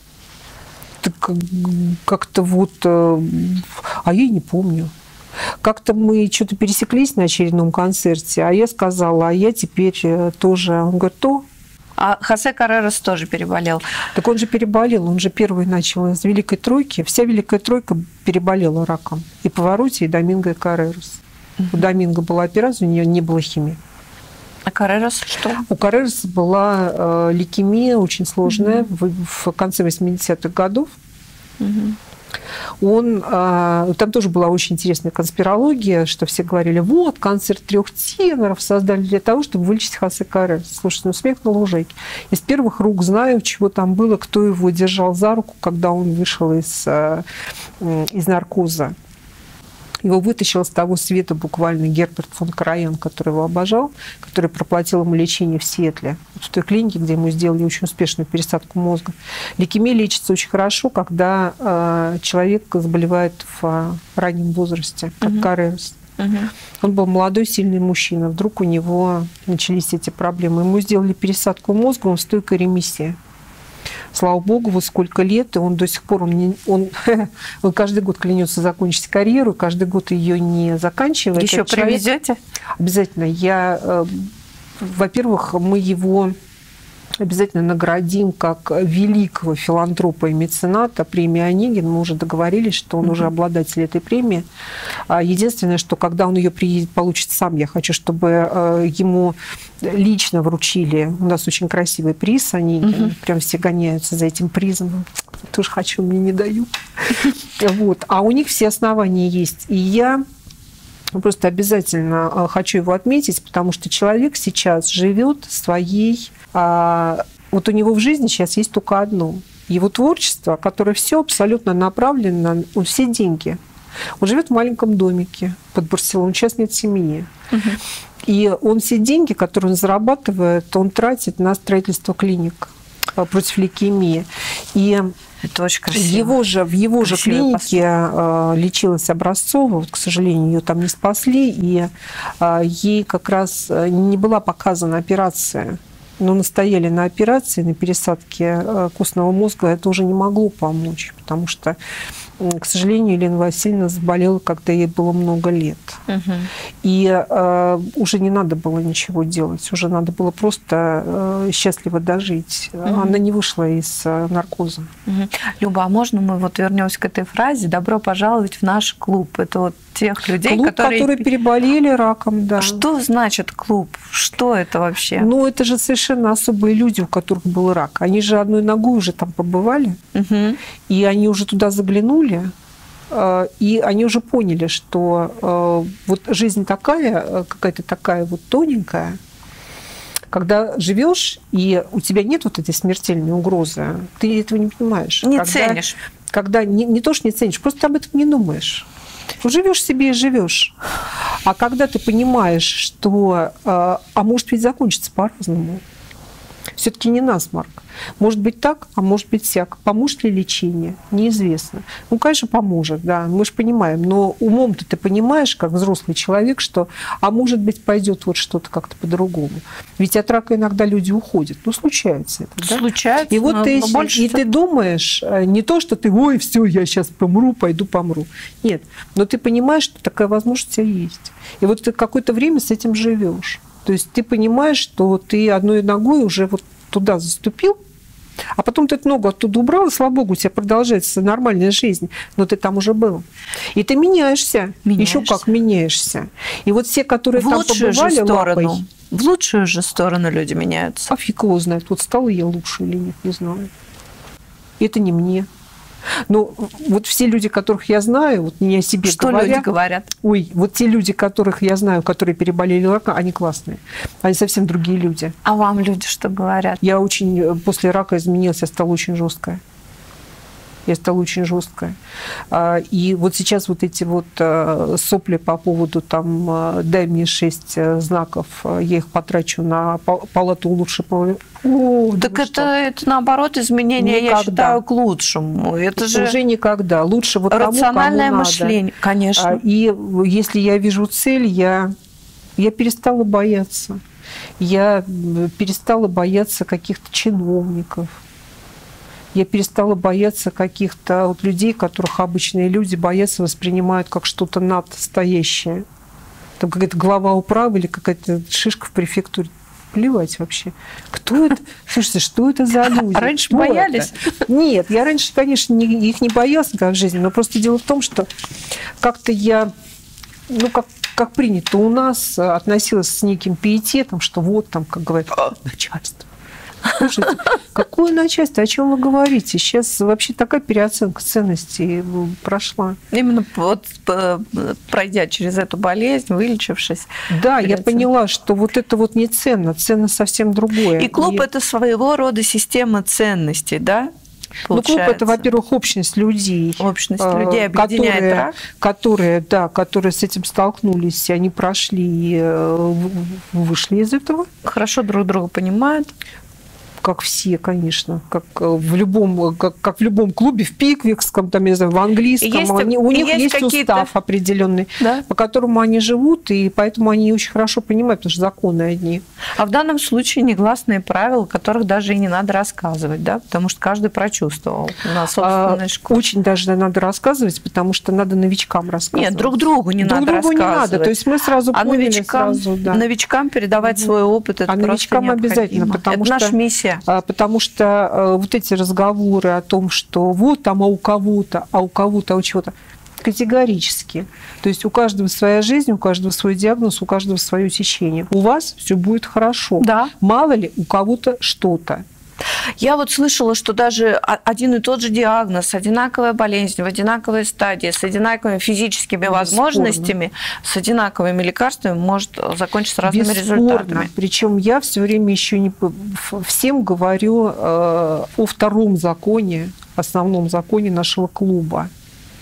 Как-то я и не помню. Как-то мы что-то пересеклись на очередном концерте, а я сказала, а я теперь тоже. Он говорит, А Хосе Каррерас тоже переболел. Так он же переболел, он же первый начал из Великой Тройки. Вся Великая Тройка переболела раком. И Паваротти, и Доминго, и Каррерас. У Доминго была операция, у нее не было химии. А Каррерас что? У Каррераса была лейкемия очень сложная в конце 80-х годов. Там тоже была очень интересная конспирология, что все говорили, вот, концерт 3 теноров создали для того, чтобы вылечить Хосе Каррераса. Слушайте, смех на лужайке. Из первых рук знаю, чего там было, кто его держал за руку, когда он вышел из наркоза. Его вытащил с того света буквально Герберт фон Караян, который его обожал, который проплатил ему лечение в Сиэтле, в той клинике, где ему сделали очень успешную пересадку мозга. Лейкемия лечится очень хорошо, когда человек заболевает в раннем возрасте, как Каррерас. Он был молодой, сильный мужчина. Вдруг у него начались эти проблемы. Ему сделали пересадку мозга, он в стойкой ремиссии. Слава богу, вот сколько лет, и он до сих пор, он каждый год клянется закончить карьеру, каждый год ее не заканчивает. Еще привезете? Обязательно. Во-первых, мы его обязательно наградим как великого филантропа и мецената премии Онегин. Мы уже договорились, что он уже обладатель этой премии. Единственное, что когда он ее получит сам, я хочу, чтобы ему лично вручили. У нас очень красивый приз Онегин. Прям все гоняются за этим призом. Тоже хочу, мне не дают. А у них все основания есть. И я просто обязательно хочу его отметить, потому что человек сейчас живет своей... Вот у него в жизни сейчас есть только одно. Его творчество, которое все абсолютно направлено на все деньги. Он живет в маленьком домике под Барселоной, сейчас нет семьи. И он все деньги, которые он зарабатывает, он тратит на строительство клиник против лейкемии. И Это очень красиво. В его же клинике лечилась Образцова. Вот, к сожалению, ее там не спасли. И ей как раз не была показана операция. Но настояли на операции, на пересадке костного мозга. Это уже не могло помочь, потому что, к сожалению, Елена Васильевна заболела, когда ей было много лет. Угу. И уже не надо было ничего делать, уже надо было просто счастливо дожить. Угу. Она не вышла из наркоза. Угу. Люба, а можно мы вот вернемся к этой фразе «добро пожаловать в наш клуб»? Это вот тех людей, которые переболели раком, да. Что значит клуб? Что это вообще? Ну, это же совершенно особые люди, у которых был рак. Они же одной ногой уже там побывали, угу. И они уже туда заглянули, и они уже поняли, что вот жизнь такая, какая-то такая вот тоненькая, когда живешь, и у тебя нет вот этой смертельной угрозы, ты этого не понимаешь. Не ценишь. Когда не то, что не ценишь, просто ты об этом не думаешь. Живешь себе и живешь. А когда ты понимаешь, что, может ведь закончится по-разному, все-таки не насморк. Может быть так, а может быть сяк. Поможет ли лечение? Неизвестно. Ну, конечно, поможет, да, мы же понимаем. Но умом-то ты понимаешь, как взрослый человек, что, может быть, пойдет вот что-то как-то по-другому. Ведь от рака иногда люди уходят. Ну, случается это, да? Случается. И вот ты думаешь, не то, что ты, ой, все, я сейчас помру, пойду помру. Нет. Но ты понимаешь, что такая возможность у тебя есть. И вот ты какое-то время с этим живешь. То есть ты понимаешь, что ты одной ногой уже вот туда заступил, а потом ты эту ногу оттуда убрал, и, слава богу, у тебя продолжается нормальная жизнь, но ты там уже был. И ты меняешься. Еще как меняешься. И вот все, которые там побывали лапой... В лучшую же сторону люди меняются. А фиг его знает, вот стала я лучше или нет, не знаю. Это не мне. Но вот все люди, которых я знаю, вот не о себе что говоря... Что люди говорят? Ой, вот те люди, которых я знаю, которые переболели раком, они классные. Они совсем другие люди. А вам люди что говорят? Я очень после рака изменилась, я стала очень жесткая. И вот сейчас вот эти вот сопли по поводу там «дай мне 6 знаков», я их потрачу на палату лучше. Так это наоборот изменения, я считаю, к лучшему. Это же уже никогда. Лучше вот рациональное кому мышление, надо. конечно. И если я вижу цель, я перестала бояться. Я перестала бояться каких-то чиновников. Я перестала бояться каких-то вот людей, которых обычные люди боятся, воспринимают как что-то надстоящее. Там какая-то глава управы или какая-то шишка в префектуре. Плевать вообще. Кто это? Слушайте, что это за люди? Раньше боялись? Нет, я раньше, конечно, их не боялась никогда в жизни, но просто дело в том, что как-то я, как принято у нас, относилась с неким пиететом, что вот там, как говорят, начальство. Слушайте, какое начальство? О чем вы говорите? Сейчас вообще такая переоценка ценностей прошла. Именно вот пройдя через эту болезнь, вылечившись. Да, я поняла, что вот это вот не ценно, ценно совсем другое. И клуб – это своего рода система ценностей, да? Ну, клуб – это, во-первых, общность людей. Общность людей объединяет рак. Которые с этим столкнулись, они прошли и вышли из этого. Хорошо друг друга понимают. Как все, конечно, как в любом клубе, в пиквикском, там, я знаю, в английском, у них есть устав определенный, да? По которому они живут, и поэтому они очень хорошо понимают, потому что законы одни. А в данном случае негласные правила, которых даже и не надо рассказывать, да, потому что каждый прочувствовал на собственной школе. Очень даже надо рассказывать, потому что надо новичкам рассказывать. Нет, друг другу не надо рассказывать. Не надо, то есть мы сразу поняли, новичкам передавать свой опыт, это новичкам обязательно, потому что... Это наша миссия. Потому что вот эти разговоры о том, что вот там, а у кого-то, у чего-то, категорически. То есть у каждого своя жизнь, у каждого свой диагноз, у каждого свое течение. У вас все будет хорошо. Да. Мало ли у кого-то что-то. Я вот слышала, что даже один и тот же диагноз, одинаковая болезнь в одинаковой стадии, с одинаковыми физическими возможностями, с одинаковыми лекарствами может закончиться разными результатами. Причем я все время еще не всем говорю о втором законе, основном законе нашего клуба.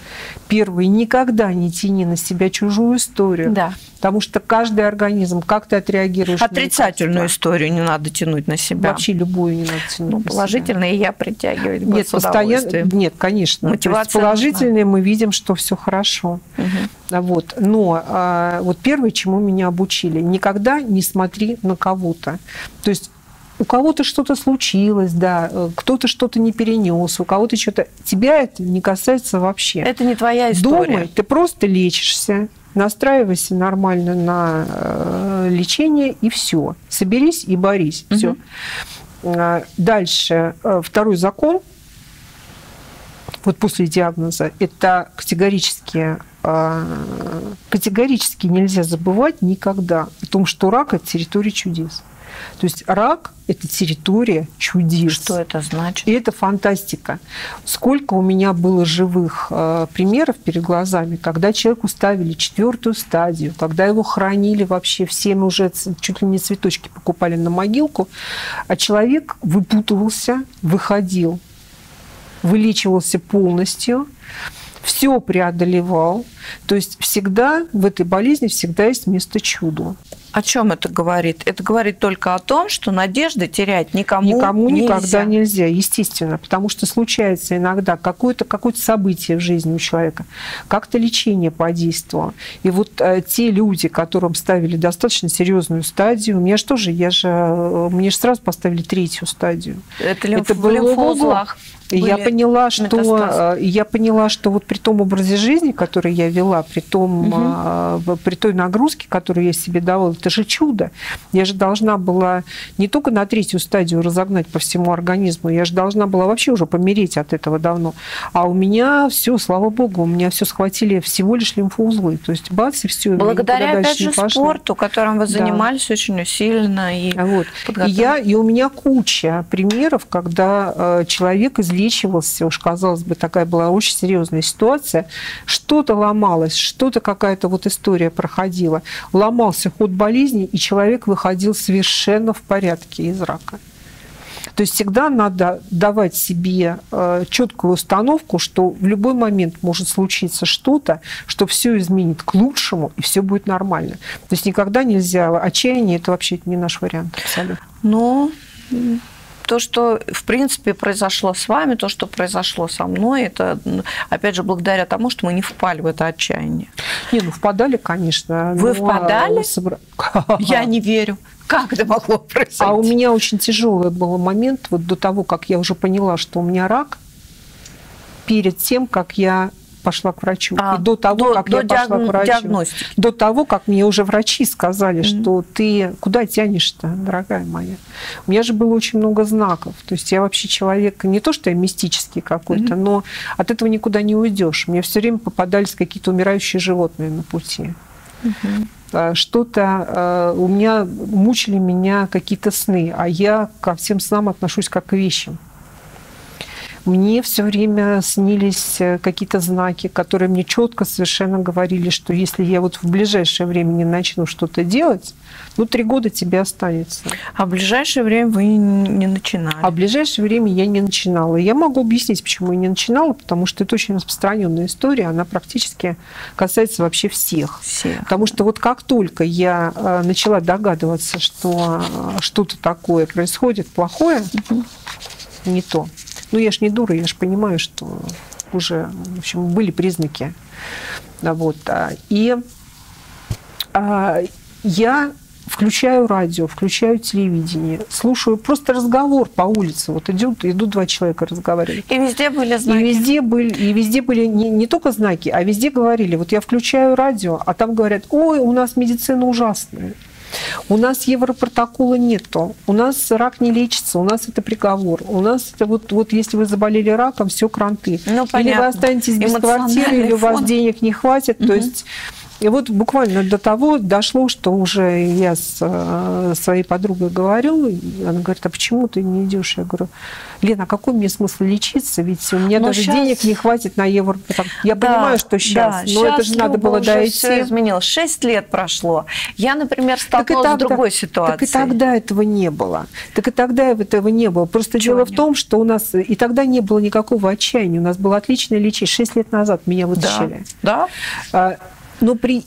Первое, никогда не тяни на себя чужую историю. Да. Потому что каждый организм, как ты отреагируешь Отрицательную на историю не надо тянуть на себя. Вообще любую не надо тянуть на положительные я притягивать буду Нет, с удовольствием. Нет, конечно. Мотивация положительные мы видим, что все хорошо. Вот. Но вот первое, чему меня обучили, никогда не смотри на кого-то. То есть у кого-то что-то случилось, да, кто-то что-то не перенес, у кого-то что-то... Тебя это не касается вообще. Это не твоя история. Дома ты просто лечишься, настраивайся нормально на лечение, и все. Соберись и борись. Все. Дальше. Второй закон, вот после диагноза, это категорически нельзя забывать никогда о том, что рак – это территория чудес. То есть рак – это территория чудес. Что это значит? И это фантастика. Сколько у меня было живых примеров перед глазами, когда человеку ставили 4-ю стадию, когда его хоронили вообще, всем уже чуть ли не цветочки покупали на могилку, а человек выпутывался, выходил, вылечивался полностью, все преодолевал. То есть всегда в этой болезни всегда есть место чуду. О чем это говорит? Это говорит только о том, что надежды терять никому никогда нельзя, естественно, потому что случается иногда какое-то событие в жизни у человека, как-то лечение подействовало. И вот те люди, которым ставили достаточно серьезную стадию, мне же сразу поставили 3-ю стадию. Это в лимфоузлах. Я поняла, что вот при том образе жизни, который я вела, при той нагрузке, которую я себе давала, это же чудо. Я же должна была не только на 3-ю стадию разогнать по всему организму, я же должна была вообще уже помереть от этого давно. А у меня все, слава богу, у меня все схватили всего лишь лимфоузлы. То есть бац, и все. Благодаря, опять же, спорту, которым вы занимались очень усиленно. И у меня куча примеров, когда человек излечивался, уж казалось бы, такая была очень серьезная ситуация, что-то ломалось, что-то какая-то вот история проходила, ломался ход болезни, и человек выходил совершенно в порядке из рака. То есть всегда надо давать себе четкую установку, что в любой момент может случиться что-то, что все изменит к лучшему, и все будет нормально. То есть никогда нельзя... Отчаяние – это вообще не наш вариант абсолютно. Ну... То, что, в принципе, произошло с вами, то, что произошло со мной, это, опять же, благодаря тому, что мы не впали в это отчаяние. Впадали, конечно. Вы впадали? Я не верю. Как это могло произойти? А у меня очень тяжелый был момент, вот до того, как я уже поняла, что у меня рак, перед тем, как я пошла к врачу. И до того, как я пошла к врачу. Диагностики. До того, как мне уже врачи сказали, что ты куда тянешь-то, дорогая моя? У меня же было очень много знаков. То есть я вообще человек, не то, что я мистический какой-то, но от этого никуда не уйдешь. Мне все время попадались какие-то умирающие животные на пути. Что-то мучили меня какие-то сны, а я ко всем снам отношусь как к вещам. Мне все время снились какие-то знаки, которые мне четко совершенно говорили, что если я вот в ближайшее время не начну что-то делать, 3 года тебе останется. А в ближайшее время вы не начинали? А в ближайшее время я не начинала. Я могу объяснить, почему я не начинала, потому что это очень распространенная история, она практически касается вообще всех. Потому что вот как только я начала догадываться, что что-то такое происходит плохое, не то. Я ж не дура, я ж понимаю, что уже, в общем, были признаки. Вот. И я включаю радио, включаю телевидение, слушаю просто разговор по улице. Вот идут 2 человека разговаривают. И везде были знаки? И везде были не только знаки, а везде говорили. Вот я включаю радио, а там говорят: ой, у нас медицина ужасная. У нас европротокола нету, у нас рак не лечится, у нас это приговор, у нас это вот если вы заболели раком, все кранты. Или вы останетесь без квартиры, или у вас денег не хватит. То есть И вот буквально до того дошло, что уже я с своей подругой говорю, и она говорит, а почему ты не идешь? Я говорю, Лена, а какой мне смысл лечиться? Ведь у меня даже денег не хватит на евро. Я понимаю, что сейчас, но это же надо было дойти. Все изменилось. 6 лет прошло. Я, например, столкнулась с другой ситуацией. Так и тогда этого не было. Просто дело в том, что у нас и тогда не было никакого отчаяния. У нас было отличное лечение. 6 лет назад меня вытащили. Да. Но при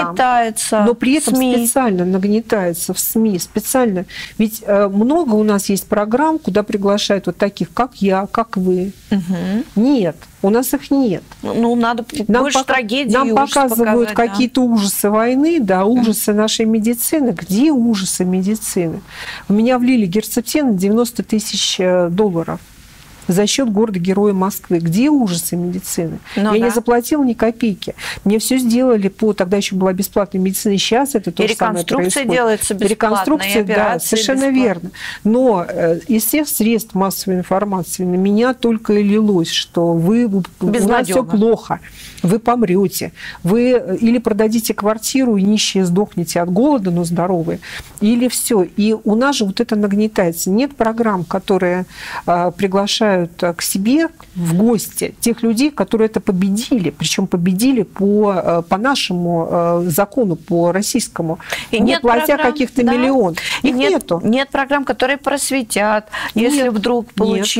этом СМИ. специально нагнетается в СМИ, специально. Ведь много у нас есть программ, куда приглашают вот таких, как я, как вы. Угу. Нет, у нас их нет. Ну, надо больше трагедии. Нам показывают какие-то ужасы войны, да, ужасы нашей медицины. Где ужасы медицины? У меня влили герцептин 90 тысяч $. За счет города-героя Москвы. Где ужасы медицины? Я не заплатила ни копейки. Мне все сделали тогда еще была бесплатная медицина, сейчас это то же самое происходит. Реконструкция делается бесплатно. Реконструкция, да, совершенно верно. Но из всех средств массовой информации на меня только и лилось, что у нас все плохо, вы помрете, вы или продадите квартиру и нищие сдохнете от голода, но здоровые, или все. И у нас же вот это нагнетается. Нет программ, которые приглашают к себе в гости тех людей, которые это победили, причем победили по нашему закону, по российскому, и не платя каких-то миллионов. Их нету. Нет программ, которые просветят, если вдруг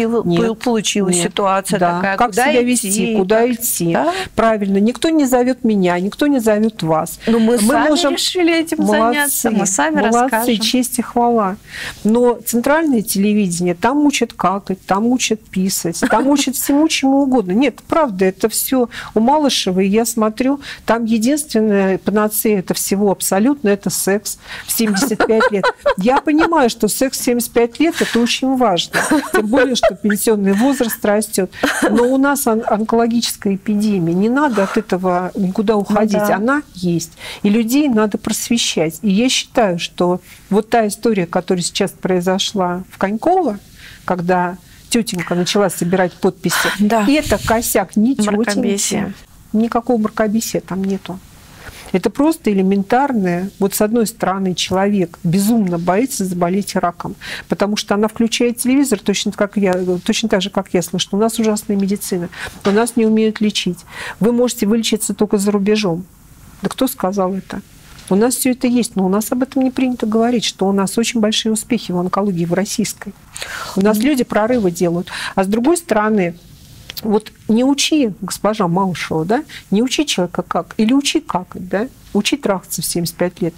получилась ситуация такая, как себя вести, куда идти. Да? Правильно, никто не зовет меня, никто не зовет вас. Но мы сами решили этим заняться, мы сами расскажем. Честь и хвала. Но центральное телевидение, там учат какать, там учат писать, там учат всему, чему угодно. Нет, правда, это все у Малышевой, я смотрю, там единственная панацея это всего абсолютно, это секс в 75 лет. Я понимаю, что секс в 75 лет это очень важно, тем более, что пенсионный возраст растет. Но у нас онкологическая эпидемия, не надо от этого никуда уходить, она есть. И людей надо просвещать. И я считаю, что вот та история, которая сейчас произошла в Коньково, когда тетенька начала собирать подписи. Да. И это косяк не тетеньки. Никакого мракобесия там нету. Это просто элементарное. Вот с одной стороны человек безумно боится заболеть раком, потому что она включает телевизор точно так же, как я слышу. У нас ужасная медицина. У нас не умеют лечить. Вы можете вылечиться только за рубежом. Да кто сказал это? У нас все это есть, но у нас об этом не принято говорить, что у нас очень большие успехи в онкологии, в российской. У нас люди прорывы делают. А с другой стороны, вот не учи, госпожа Малышева, да, не учи человека как, или учи какать, да, учи трахаться в 75 лет.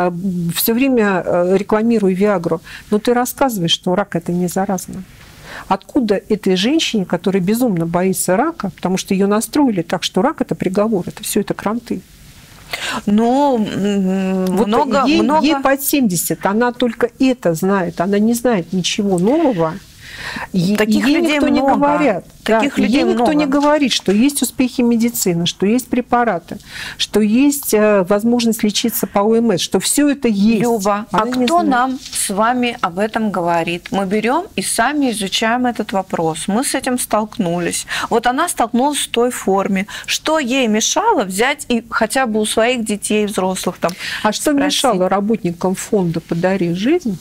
Все время рекламируй Виагру, но ты рассказываешь, что рак это не заразно. Откуда этой женщине, которая безумно боится рака, потому что ее настроили так, что рак это приговор, это все это кранты. Ну, вот ей под 70, она только это знает, она не знает ничего нового. Таких людей никто много. Не говорят. Таких людей ей никто много. Не говорит, что есть успехи медицины, что есть препараты, что есть возможность лечиться по ОМС, что все это есть. Люба, а кто нам с вами об этом говорит? Мы берем и сами изучаем этот вопрос. Мы с этим столкнулись. Вот она столкнулась в той форме. Что ей мешало взять и хотя бы у своих детей, взрослых там что спросить? Мешало работникам фонда «Подари жизнь»,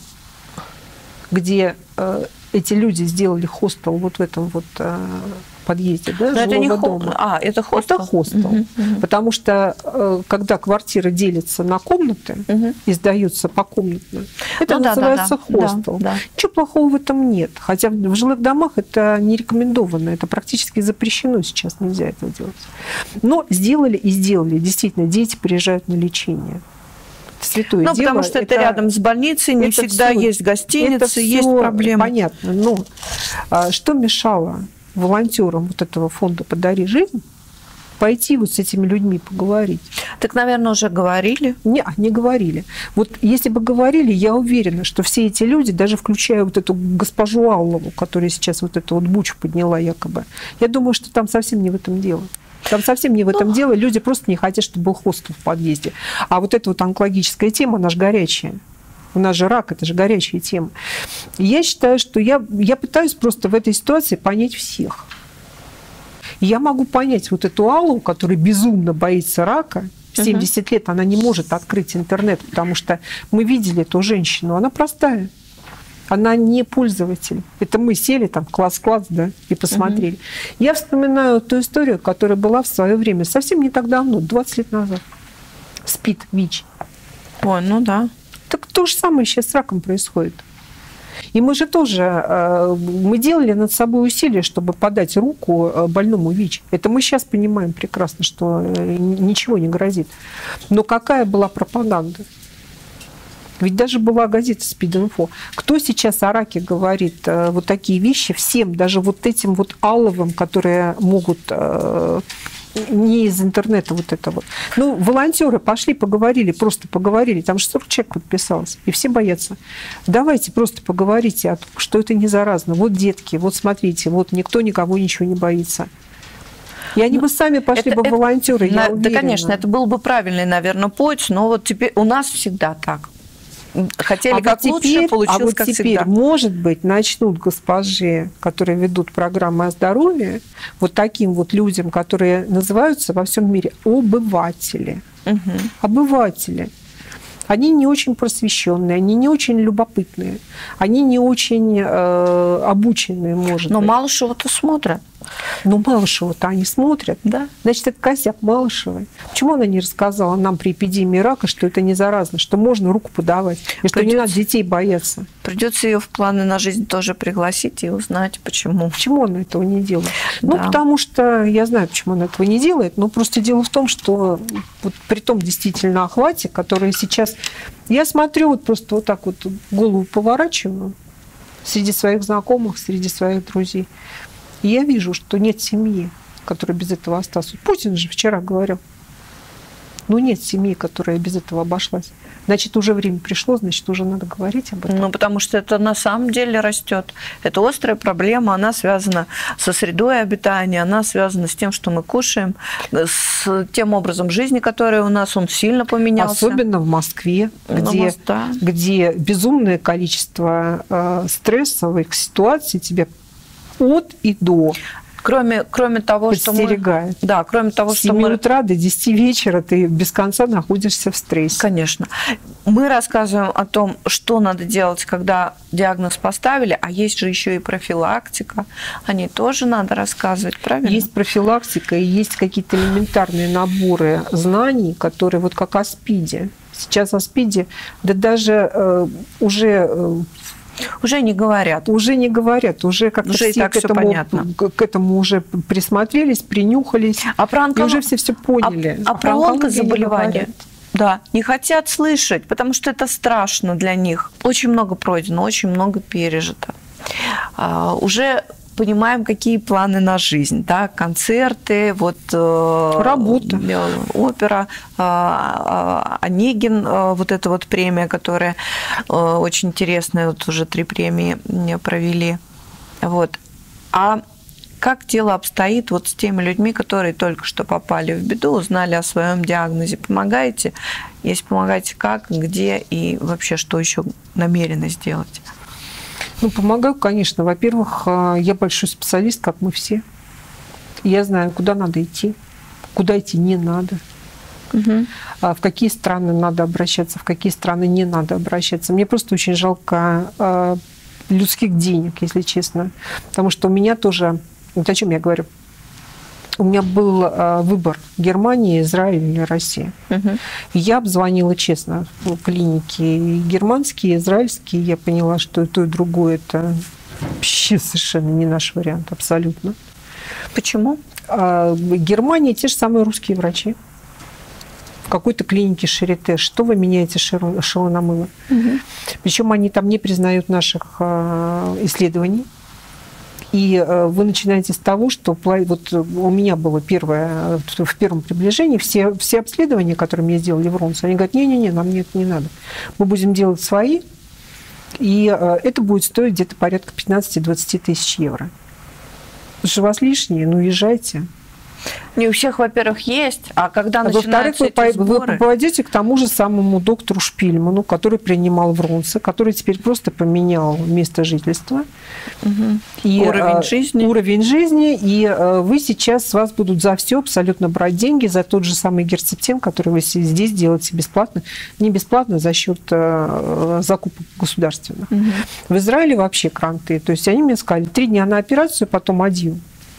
где эти люди сделали хостел вот в этом вот подъезде, да, жилого это не дома. Это хостел? Это хостел. Потому что когда квартира делится на комнаты и сдаются покомнатно, это называется хостел. Да. Ничего плохого в этом нет. Хотя в жилых домах это не рекомендовано, это практически запрещено сейчас, нельзя этого делать. Но сделали и сделали. Действительно, дети приезжают на лечение. Святое дело. Потому что это рядом с больницей, не всегда есть гостиницы, есть проблемы. Понятно. Но что мешало волонтерам вот этого фонда «Подари жизнь» пойти вот с этими людьми поговорить? Так, наверное, уже говорили. Не говорили. Вот если бы говорили, я уверена, что все эти люди, даже включая вот эту госпожу Аллову, которая сейчас вот эту вот бучу подняла якобы, я думаю, что там совсем не в этом дело. Там совсем не в этом дело. Люди просто не хотят, чтобы был хостел в подъезде. А вот эта вот онкологическая тема, она же горячая. У нас же рак, это же горячая тема. И я считаю, что я пытаюсь просто в этой ситуации понять всех. И я могу понять вот эту Аллу, которая безумно боится рака, В 70 лет она не может открыть интернет, потому что мы видели эту женщину, она простая. Она не пользователь. Это мы сели там класс-класс, да, и посмотрели. Я вспоминаю ту историю, которая была в свое время, совсем не так давно, 20 лет назад. СПИД, ВИЧ. Ой, ну да. Так то же самое сейчас с раком происходит. И мы же тоже, мы делали над собой усилия, чтобы подать руку больному ВИЧ. Это мы сейчас понимаем прекрасно, что ничего не грозит. Но какая была пропаганда? Ведь даже была газета «Спид-инфо». Кто сейчас о раке говорит вот такие вещи всем, даже вот этим вот алловым, которые могут не из интернета вот это вот. Ну, волонтеры пошли, поговорили, просто поговорили. Там же 40 человек подписалось, и все боятся. Давайте просто поговорите о том, что это не заразно. Вот детки, вот смотрите, вот никто никого ничего не боится. И они бы сами пошли бы волонтеры, я уверена. Да, конечно, это был бы правильный, наверное, путь, но вот теперь у нас всегда так. Хотели как лучше, получилось как всегда. Теперь, может быть, начнут госпожи, которые ведут программы о здоровье, вот таким вот людям, которые называются во всем мире обыватели. Обыватели. Они не очень просвещенные, они не очень любопытные, они не очень обученные, может быть. Но Малышева-то смотрят. Ну, Малышева-то они смотрят. Да. Значит, это косяк Малышевой. Почему она не рассказала нам при эпидемии рака, что это не заразно, что можно руку подавать, и что не надо детей бояться? Придется ее в планы на жизнь тоже пригласить и узнать, почему. Почему она этого не делает? Да. Ну, потому что, я знаю, почему она этого не делает, но просто дело в том, что вот при том действительно охвате, который сейчас... Я смотрю, вот просто вот так вот голову поворачиваю среди своих знакомых, среди своих друзей, и я вижу, что нет семьи, которая без этого осталась. Путин же вчера говорил, ну нет семьи, которая без этого обошлась. Значит, уже время пришло, значит, уже надо говорить об этом. Ну, потому что это на самом деле растет. Это острая проблема, она связана со средой обитания, она связана с тем, что мы кушаем, с тем образом жизни, который у нас, он сильно поменялся. Особенно в Москве, где безумное количество стрессовых ситуаций тебя от и до. Кроме того, что мы... Да, кроме того, что мы... С 7 утра до 10 вечера ты без конца находишься в стрессе. Конечно. Мы рассказываем о том, что надо делать, когда диагноз поставили, а есть же еще и профилактика. О ней тоже надо рассказывать, правильно? Есть профилактика и есть какие-то элементарные наборы знаний, которые вот как о СПИДе. Сейчас о СПИДе, да даже уже не говорят. Уже не говорят. Уже как-то все к этому уже присмотрелись, принюхались. И уже все поняли. А про онкозаболевания? Да, не хотят слышать, потому что это страшно для них. Очень много пройдено, очень много пережито. Уже понимаем, какие планы на жизнь, да, концерты, вот работа, опера, Онегин, вот эта вот премия, которая очень интересная, вот уже 3 премии провели, вот. А как дело обстоит вот с теми людьми, которые только что попали в беду, узнали о своем диагнозе? Помогаете? Если помогаете, как, где и вообще что еще намерены сделать? Ну, помогаю, конечно. Во-первых, я большой специалист, как мы все. Я знаю, куда надо идти, куда идти не надо, в какие страны надо обращаться, в какие страны не надо обращаться. Мне просто очень жалко людских денег, если честно. Потому что у меня тоже... Вот о чем я говорю. У меня был выбор: Германия, Израиль или Россия. И я обзвонила, честно, в клиники германские, израильские. Я поняла, что и то, и другое – это вообще совершенно не наш вариант, абсолютно. Почему? В Германии те же самые русские врачи. В какой-то клинике Шарите. Что вы меняете шелономыло? Причем они там не признают наших исследований. И вы начинаете с того, что вот у меня было первое, в первом приближении, все обследования, которые мне сделали в РОНС, они говорят, не-не-не, нам это не надо. Мы будем делать свои, и это будет стоить где-то порядка 15-20 тысяч евро. Потому что у вас лишние, ну езжайте. Не у всех, во-первых, есть, а когда во-вторых, вы попадете к тому же самому доктору Шпильману, который принимал Вронса, который теперь просто поменял место жительства. И уровень жизни, и вы сейчас, с вас будут за все абсолютно брать деньги, за тот же самый герцептин, который вы здесь делаете бесплатно, не бесплатно, за счет закупок государственных. В Израиле вообще кранты, то есть они мне сказали, 3 дня на операцию, потом один.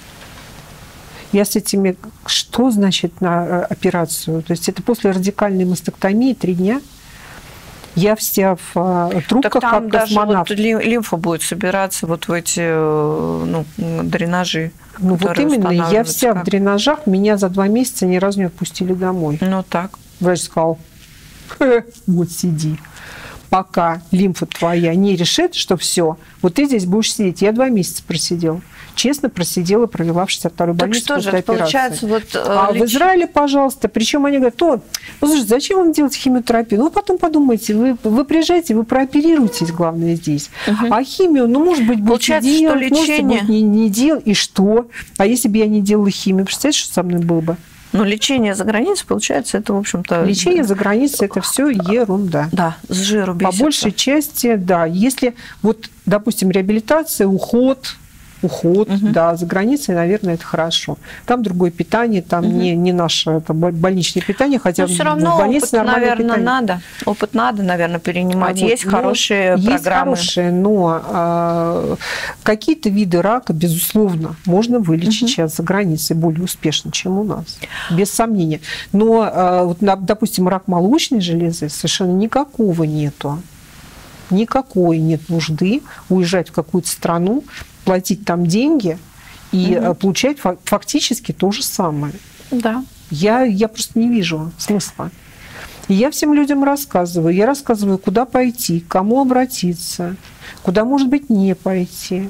Я с этими... Что значит на операцию? То есть это после радикальной мастектомии 3 дня? Я вся в трубках, как космонавт. Вот лимфа будет собираться вот в эти дренажи. Ну вот именно, я вся в дренажах, меня за 2 месяца ни разу не отпустили домой. Ну так. Врач сказал, вот сиди. Пока лимфа твоя не решит, что все, вот ты здесь будешь сидеть. Я 2 месяца просидела. Честно просидела, провела в 62-й больнице после операции. Получается, в Израиле, пожалуйста, причем они говорят, слушайте, зачем вам делать химиотерапию? Ну, потом подумайте, вы приезжаете, вы прооперируетесь, главное, здесь. А химию, может быть, будете делать, может быть, не делать, и что? А если бы я не делала химию, представляете, что со мной было бы? Но лечение за границей, получается, это, в общем-то... Лечение за границей – это все ерунда. Да, с жиру бесится. По большей части, да. Если, допустим, реабилитация, уход, да, за границей, наверное, это хорошо. Там другое питание, там не наше больничное питание, хотя все равно в больнице нормальное питание. Опыт надо, наверное, перенимать. Есть хорошие программы. Есть хорошие, но какие-то виды рака, безусловно, можно вылечить сейчас за границей более успешно, чем у нас, без сомнения. Но, допустим, рак молочной железы совершенно никакого нету. Никакой нет нужды уезжать в какую-то страну, платить там деньги и получать фактически то же самое. Да. Я просто не вижу смысла. И я всем людям рассказываю. Я рассказываю, куда пойти, к кому обратиться, куда, может быть, не пойти.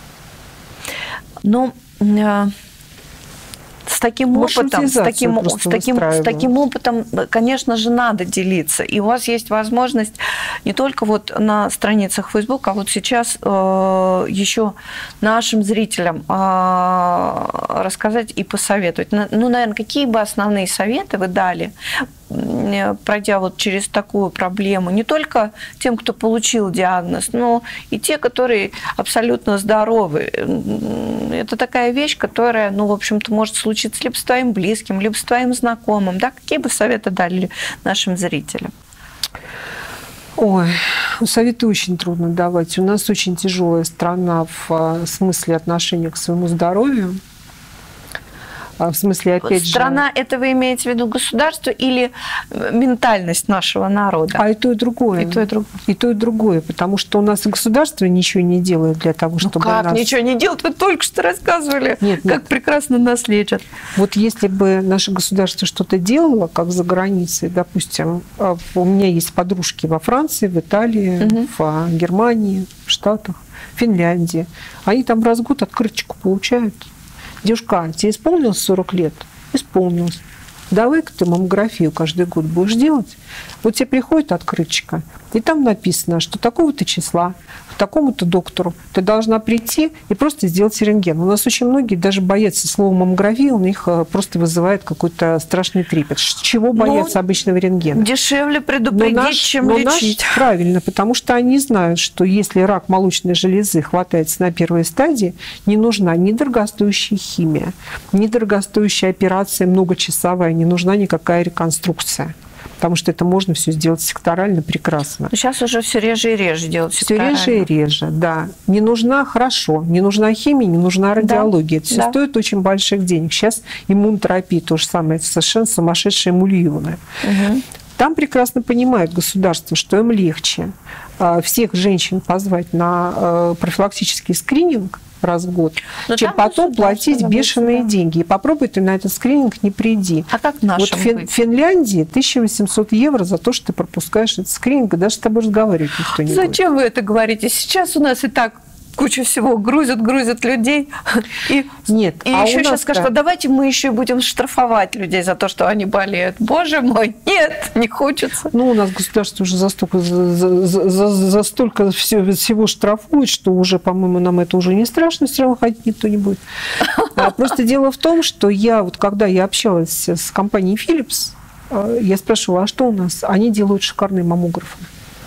Ну, с таким опытом, конечно же, надо делиться. И у вас есть возможность не только на страницах Facebook, а вот сейчас еще нашим зрителям рассказать и посоветовать. Наверное, какие бы основные советы вы дали, пройдя через такую проблему, не только тем, кто получил диагноз, но и те, которые абсолютно здоровы. Это такая вещь, которая, в общем-то, может случиться либо с твоим близким, либо с твоим знакомым. Да? Какие бы советы дали нашим зрителям? Ой, советы очень трудно давать. У нас очень тяжелая страна в смысле отношения к своему здоровью. В смысле, опять же... Страна, это вы имеете в виду государство или ментальность нашего народа? А и то, и другое. И то, и другое. И то, и другое. Потому что у нас и государство ничего не делает для того, чтобы как ничего не делает? Вы только что рассказывали, как прекрасно нас лечат. Вот если бы наше государство что-то делало, как за границей, допустим, у меня есть подружки во Франции, в Италии, в Германии, в Штатах, в Финляндии. Они там раз в год открыточку получают. Девушка, тебе исполнилось 40 лет? Исполнилось. Давай-ка ты маммографию каждый год будешь делать. Вот тебе приходит открыточка, и там написано, что такого-то числа, к такому-то доктору ты должна прийти и просто сделать рентген. У нас очень многие даже боятся слова маммография, у них просто вызывает какой-то страшный трепет. Чего боятся обычного рентгена? Дешевле предупредить, чем лечить. Правильно, потому что они знают, что если рак молочной железы хватается на первой стадии, не нужна ни дорогостоящая химия, ни дорогостоящая операция многочасовая, не нужна никакая реконструкция. Потому что это можно все сделать секторально прекрасно. Сейчас уже все реже и реже делать секторально. Все реже и реже, да. Не нужна не нужна химия, не нужна радиология. Это все стоит очень больших денег. Сейчас иммунотерапия то же самое. Это совершенно сумасшедшие мульоны. Там прекрасно понимают государство, что им легче всех женщин позвать на профилактический скрининг раз в год, чем потом платить бешеные деньги. И попробуй ты на этот скрининг не приди. А как в нашем в Финляндии 1800 евро за то, что ты пропускаешь этот скрининг, и даже с тобой разговаривать никто не будет. Зачем вы это говорите? Сейчас у нас и так куча всего, грузят людей. Нет, и еще сейчас скажут, давайте мы еще будем штрафовать людей за то, что они болеют. Боже мой, нет, не хочется. Ну, у нас государство уже за столько всего штрафует, что уже, по-моему, нам это уже не страшно, все равно ходить никто не будет. Просто дело в том, что когда я общалась с компанией Philips, я спрашивала, а что у нас? Они делают шикарные маммографы.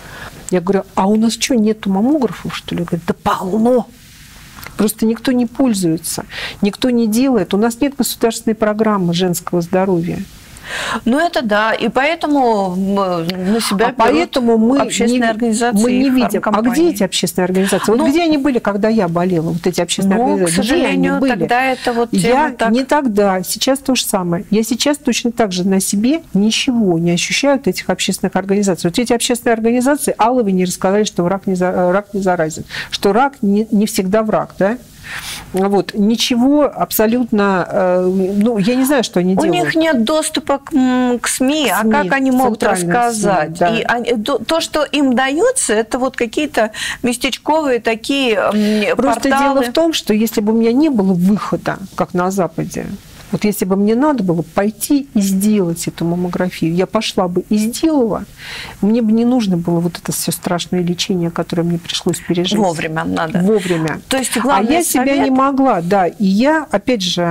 Я говорю, а у нас что, нету маммографов, что ли? Говорят, да полно. Просто никто не пользуется, никто не делает. У нас нет государственной программы женского здоровья. Ну, это да. И поэтому на себя поэтому мы общественные организации. Мы не видим. А где эти общественные организации? Вот где они были, когда я болела? Вот эти общественные организации. К сожалению, тогда это вот я не тогда. Сейчас то же самое. Я сейчас точно так же на себе ничего не ощущаю от этих общественных организаций. Вот эти общественные организации, Алловы не рассказали, что рак не заразен. Что рак не всегда враг, да? Вот. Ничего абсолютно... Ну, я не знаю, что они делают. У них нет доступа к СМИ, а как они могут рассказать? СМИ, да. И то, что им дается, это вот какие-то местечковые такие Просто порталы. Дело в том, что если бы у меня не было выхода, как на Западе, вот если бы мне надо было пойти и сделать эту маммографию, я пошла бы и сделала, мне бы не нужно было вот это все страшное лечение, которое мне пришлось пережить. Вовремя надо. Вовремя. То есть главный я себя не могла, да. И я, опять же,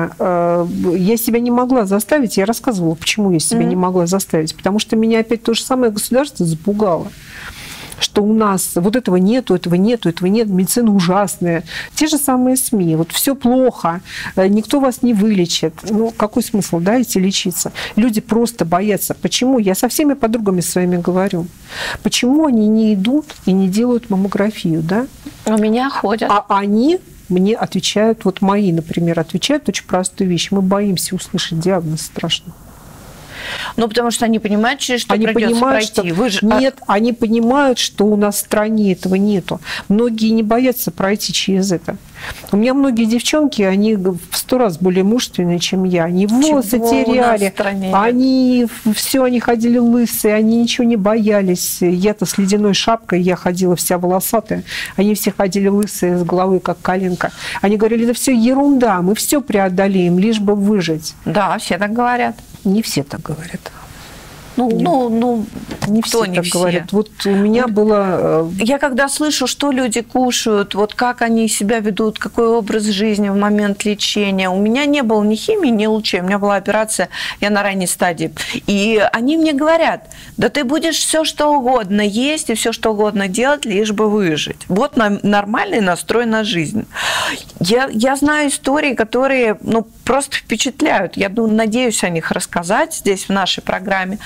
я себя не могла заставить. Я рассказывала, почему я себя не могла заставить. Потому что меня опять то же самое государство запугало. Что у нас вот этого нет, медицина ужасная. Те же самые СМИ. Вот все плохо, никто вас не вылечит. Ну, какой смысл, да, идти лечиться? Люди просто боятся. Почему? Я со всеми подругами своими говорю. Почему они не идут и не делают маммографию, да? У меня ходят. А они мне отвечают, вот мои, например, отвечают очень простую вещь. Мы боимся услышать диагноз страшный. Ну, потому что они понимают, через что придется пройти. Нет, они понимают, что у нас в стране этого нету. Многие не боятся пройти через это. У меня многие девчонки, они в 100 раз более мужественные, чем я. Они волосы теряли, они ходили лысые, они ничего не боялись. Я-то с ледяной шапкой, я ходила вся волосатая. Они все ходили лысые, с головы как коленка. Они говорили, это все ерунда, мы все преодолеем, лишь бы выжить. Да, все так говорят. Не все так говорят. Не все так говорят. Вот у меня было... Я когда слышу, что люди кушают, вот как они себя ведут, какой образ жизни в момент лечения. У меня не было ни химии, ни лучей. У меня была операция, я на ранней стадии. И они мне говорят, да ты будешь все что угодно есть и все что угодно делать, лишь бы выжить. Вот нормальный настрой на жизнь. Я знаю истории, которые просто впечатляют. Я надеюсь о них рассказать здесь, в нашей программе.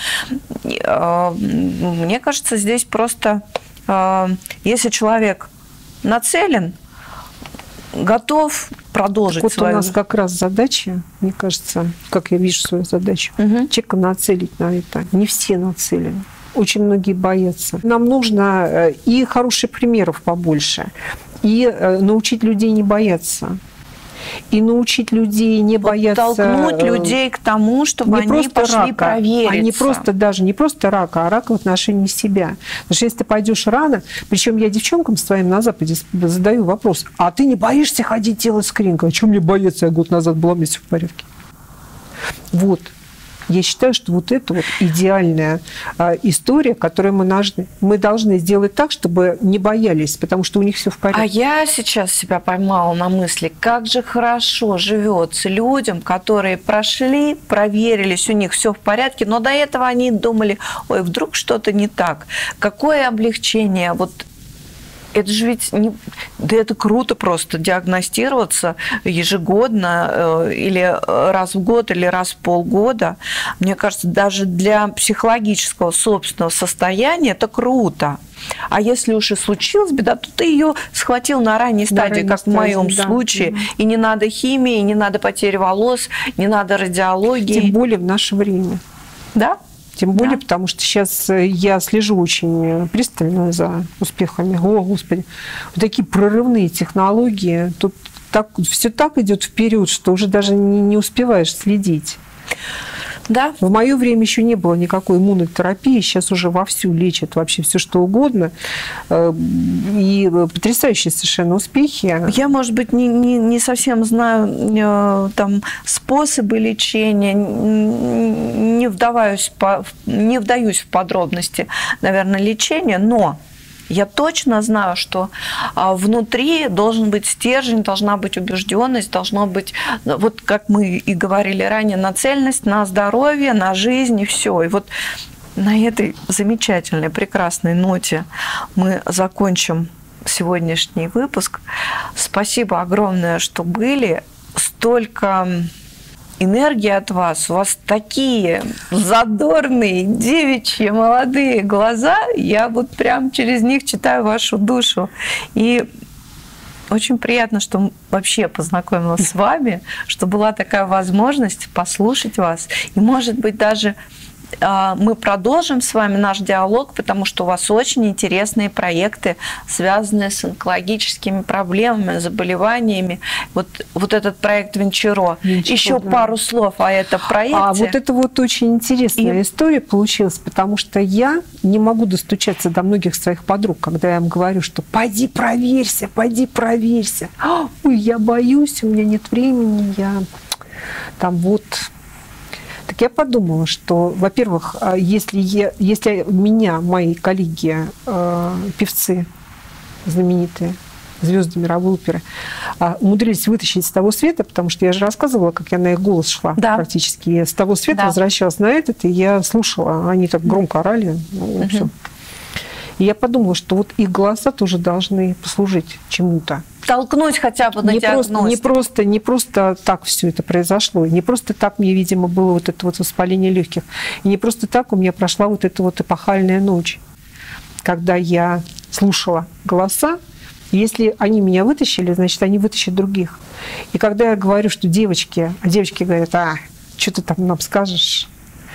Мне кажется, здесь просто, если человек нацелен, готов продолжить вот свою... у нас как раз задача, мне кажется, как я вижу свою задачу, человека нацелить на это. Не все нацелены. Очень многие боятся. Нам нужно и хороших примеров побольше, и научить людей не бояться. И научить людей не бояться... Подтолкнуть людей к тому, чтобы они пошли провериться. Не просто рака, а рак в отношении себя. Потому что если ты пойдешь рано, причем я девчонкам своим на Западе задаю вопрос, а ты не боишься ходить делать скрининг? А чем мне бояться? Я год назад была, у меня все в порядке. Вот. Я считаю, что вот это вот идеальная история, которую мы должны сделать так, чтобы не боялись, потому что у них все в порядке. А я сейчас себя поймала на мысли, как же хорошо живется людям, которые прошли, проверились, у них все в порядке, но до этого они думали, ой, вдруг что-то не так. Какое облегчение, вот. Это же ведь да это круто просто диагностироваться ежегодно или раз в год, или раз в полгода. Мне кажется, даже для психологического собственного состояния это круто. А если уж и случилась беда, то ты ее схватил на ранней стадии, как в моем случае. И не надо химии, не надо потери волос, не надо радиологии. Тем более в наше время. Да? Тем более, потому что сейчас я слежу очень пристально за успехами. О, Господи, вот такие прорывные технологии. Тут все так идет вперед, что уже даже не успеваешь следить. Да. В мое время еще не было никакой иммунотерапии, сейчас уже вовсю лечат вообще все, что угодно. И потрясающие совершенно успехи. Я, может быть, не совсем знаю там способы лечения, не вдаюсь в подробности, наверное, лечения, но я точно знаю, что внутри должен быть стержень, должна быть убежденность, должно быть, вот как мы и говорили ранее, нацеленность на здоровье, на жизнь и все. И вот на этой замечательной, прекрасной ноте мы закончим сегодняшний выпуск. Спасибо огромное, что были. Столько энергии от вас. У вас такие задорные, девичьи, молодые глаза. Я вот прям через них читаю вашу душу. И очень приятно, что вообще познакомилась с вами, что была такая возможность послушать вас. И, может быть, даже мы продолжим с вами наш диалог, потому что у вас очень интересные проекты, связанные с онкологическими проблемами, заболеваниями. Вот этот проект Венчуро. Еще да. Пару слов о этом проекте. Вот это вот очень интересная история получилась, потому что я не могу достучаться до многих своих подруг, когда я им говорю, что пойди проверься, пойди проверься. Ой, я боюсь, у меня нет времени, я там вот... Так я подумала, что, во-первых, если меня, мои коллеги, певцы знаменитые, звезды мировой оперы, умудрились вытащить с того света, потому что я же рассказывала, как я на их голос шла практически. Я с того света возвращалась на этот, и я слушала, они так громко орали. Всё. И я подумала, что вот их голоса тоже должны послужить чему-то. Толкнуть хотя бы на диагностику. Не просто так все это произошло. Не просто так мне, видимо, было вот это вот воспаление легких. И не просто так у меня прошла вот эта вот эпохальная ночь, когда я слушала голоса. Если они меня вытащили, значит, они вытащат других. И когда я говорю, что девочки говорят, что ты там нам скажешь?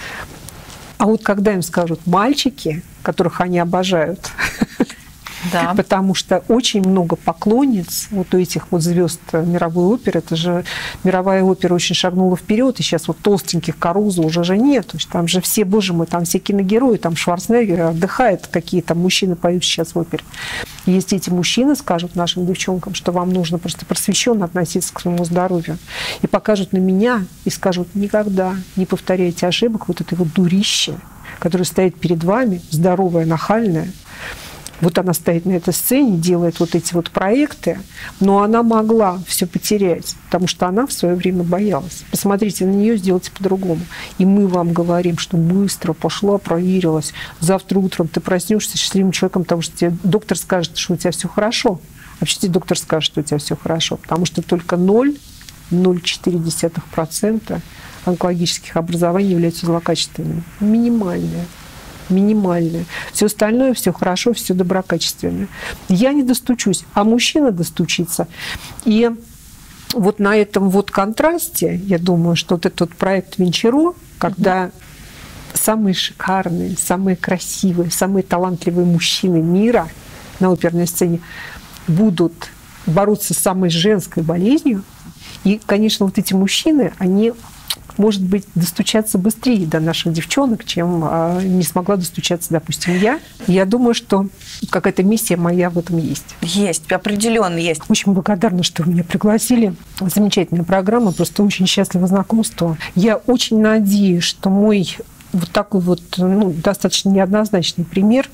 А вот когда им скажут мальчики, которых они обожают, да. Потому что очень много поклонниц вот у этих вот звезд мировой оперы. Это же мировая опера очень шагнула вперед, и сейчас вот толстеньких Карузо уже же нет. То есть там же все, боже мой, там все киногерои, там Шварценеггер отдыхает, какие там мужчины поют сейчас в опере. И если эти мужчины скажут нашим девчонкам, что вам нужно просто просвещенно относиться к своему здоровью, и покажут на меня и скажут, никогда не повторяйте ошибок вот этой вот дурищи, которая стоит перед вами, здоровая, нахальная. Вот она стоит на этой сцене, делает вот эти вот проекты, но она могла все потерять, потому что она в свое время боялась. Посмотрите на нее, сделайте по-другому. И мы вам говорим, что быстро пошла, проверилась. Завтра утром ты проснешься счастливым человеком, потому что тебе доктор скажет, что у тебя все хорошо. Вообще тебе доктор скажет, что у тебя все хорошо, потому что только 0,04% онкологических образований являются злокачественными. Минимальное. Все остальное, все хорошо, все доброкачественное. Я не достучусь, а мужчина достучится. И вот на этом вот контрасте, я думаю, что вот этот проект Венчуро, когда самые шикарные, самые красивые, самые талантливые мужчины мира на оперной сцене будут бороться с самой женской болезнью, и, конечно, вот эти мужчины, они... может быть, достучаться быстрее до наших девчонок, чем не смогла достучаться, допустим, я. Я думаю, что какая-то миссия моя в этом есть. Есть, определенно есть. Очень благодарна, что вы меня пригласили. Замечательная программа, просто очень счастлива знакомству. Я очень надеюсь, что мой вот такой вот достаточно неоднозначный пример,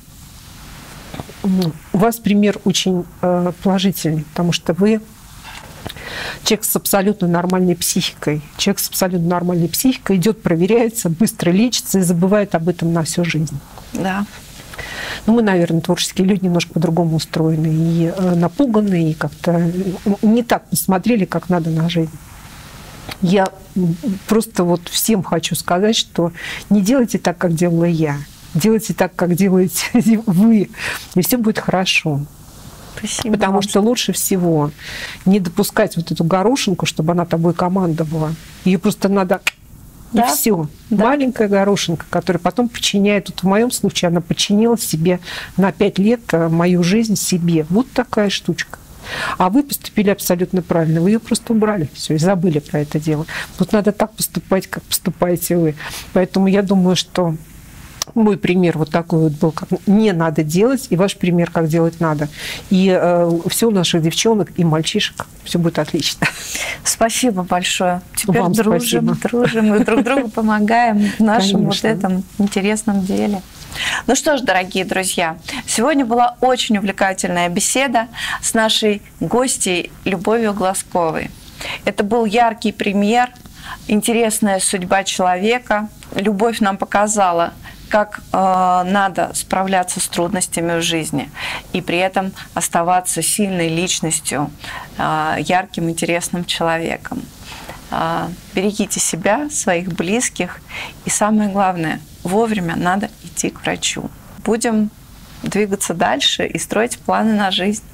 у вас пример очень положительный, потому что вы человек с абсолютно нормальной психикой. Человек с абсолютно нормальной психикой идет, проверяется, быстро лечится и забывает об этом на всю жизнь. Да. Мы, наверное, творческие люди немножко по-другому устроены и напуганы, и как-то не так посмотрели, как надо на жизнь. Я просто вот всем хочу сказать, что не делайте так, как делала я. Делайте так, как делаете вы, и все будет хорошо. Спасибо. Потому что лучше всего не допускать вот эту горошинку, чтобы она тобой командовала. Ее просто надо... И все. Да. Маленькая горошинка, которая потом подчиняет... Вот в моем случае она подчинила себе на 5 лет мою жизнь себе. Вот такая штучка. А вы поступили абсолютно правильно. Вы ее просто убрали, все, и забыли про это дело. Вот надо так поступать, как поступаете вы. Поэтому я думаю, что мой пример вот такой вот был, как не надо делать, и ваш пример, как делать надо. И все у наших девчонок и мальчишек, все будет отлично. Спасибо большое. Теперь Вам дружим и друг другу помогаем в нашем вот этом интересном деле. Ну что ж, дорогие друзья, сегодня была очень увлекательная беседа с нашей гостьей Любовью Глазковой. Это был яркий пример, интересная судьба человека. Любовь нам показала, как надо справляться с трудностями в жизни и при этом оставаться сильной личностью, ярким, интересным человеком. Берегите себя, своих близких и самое главное, вовремя надо идти к врачу. Будем двигаться дальше и строить планы на жизнь.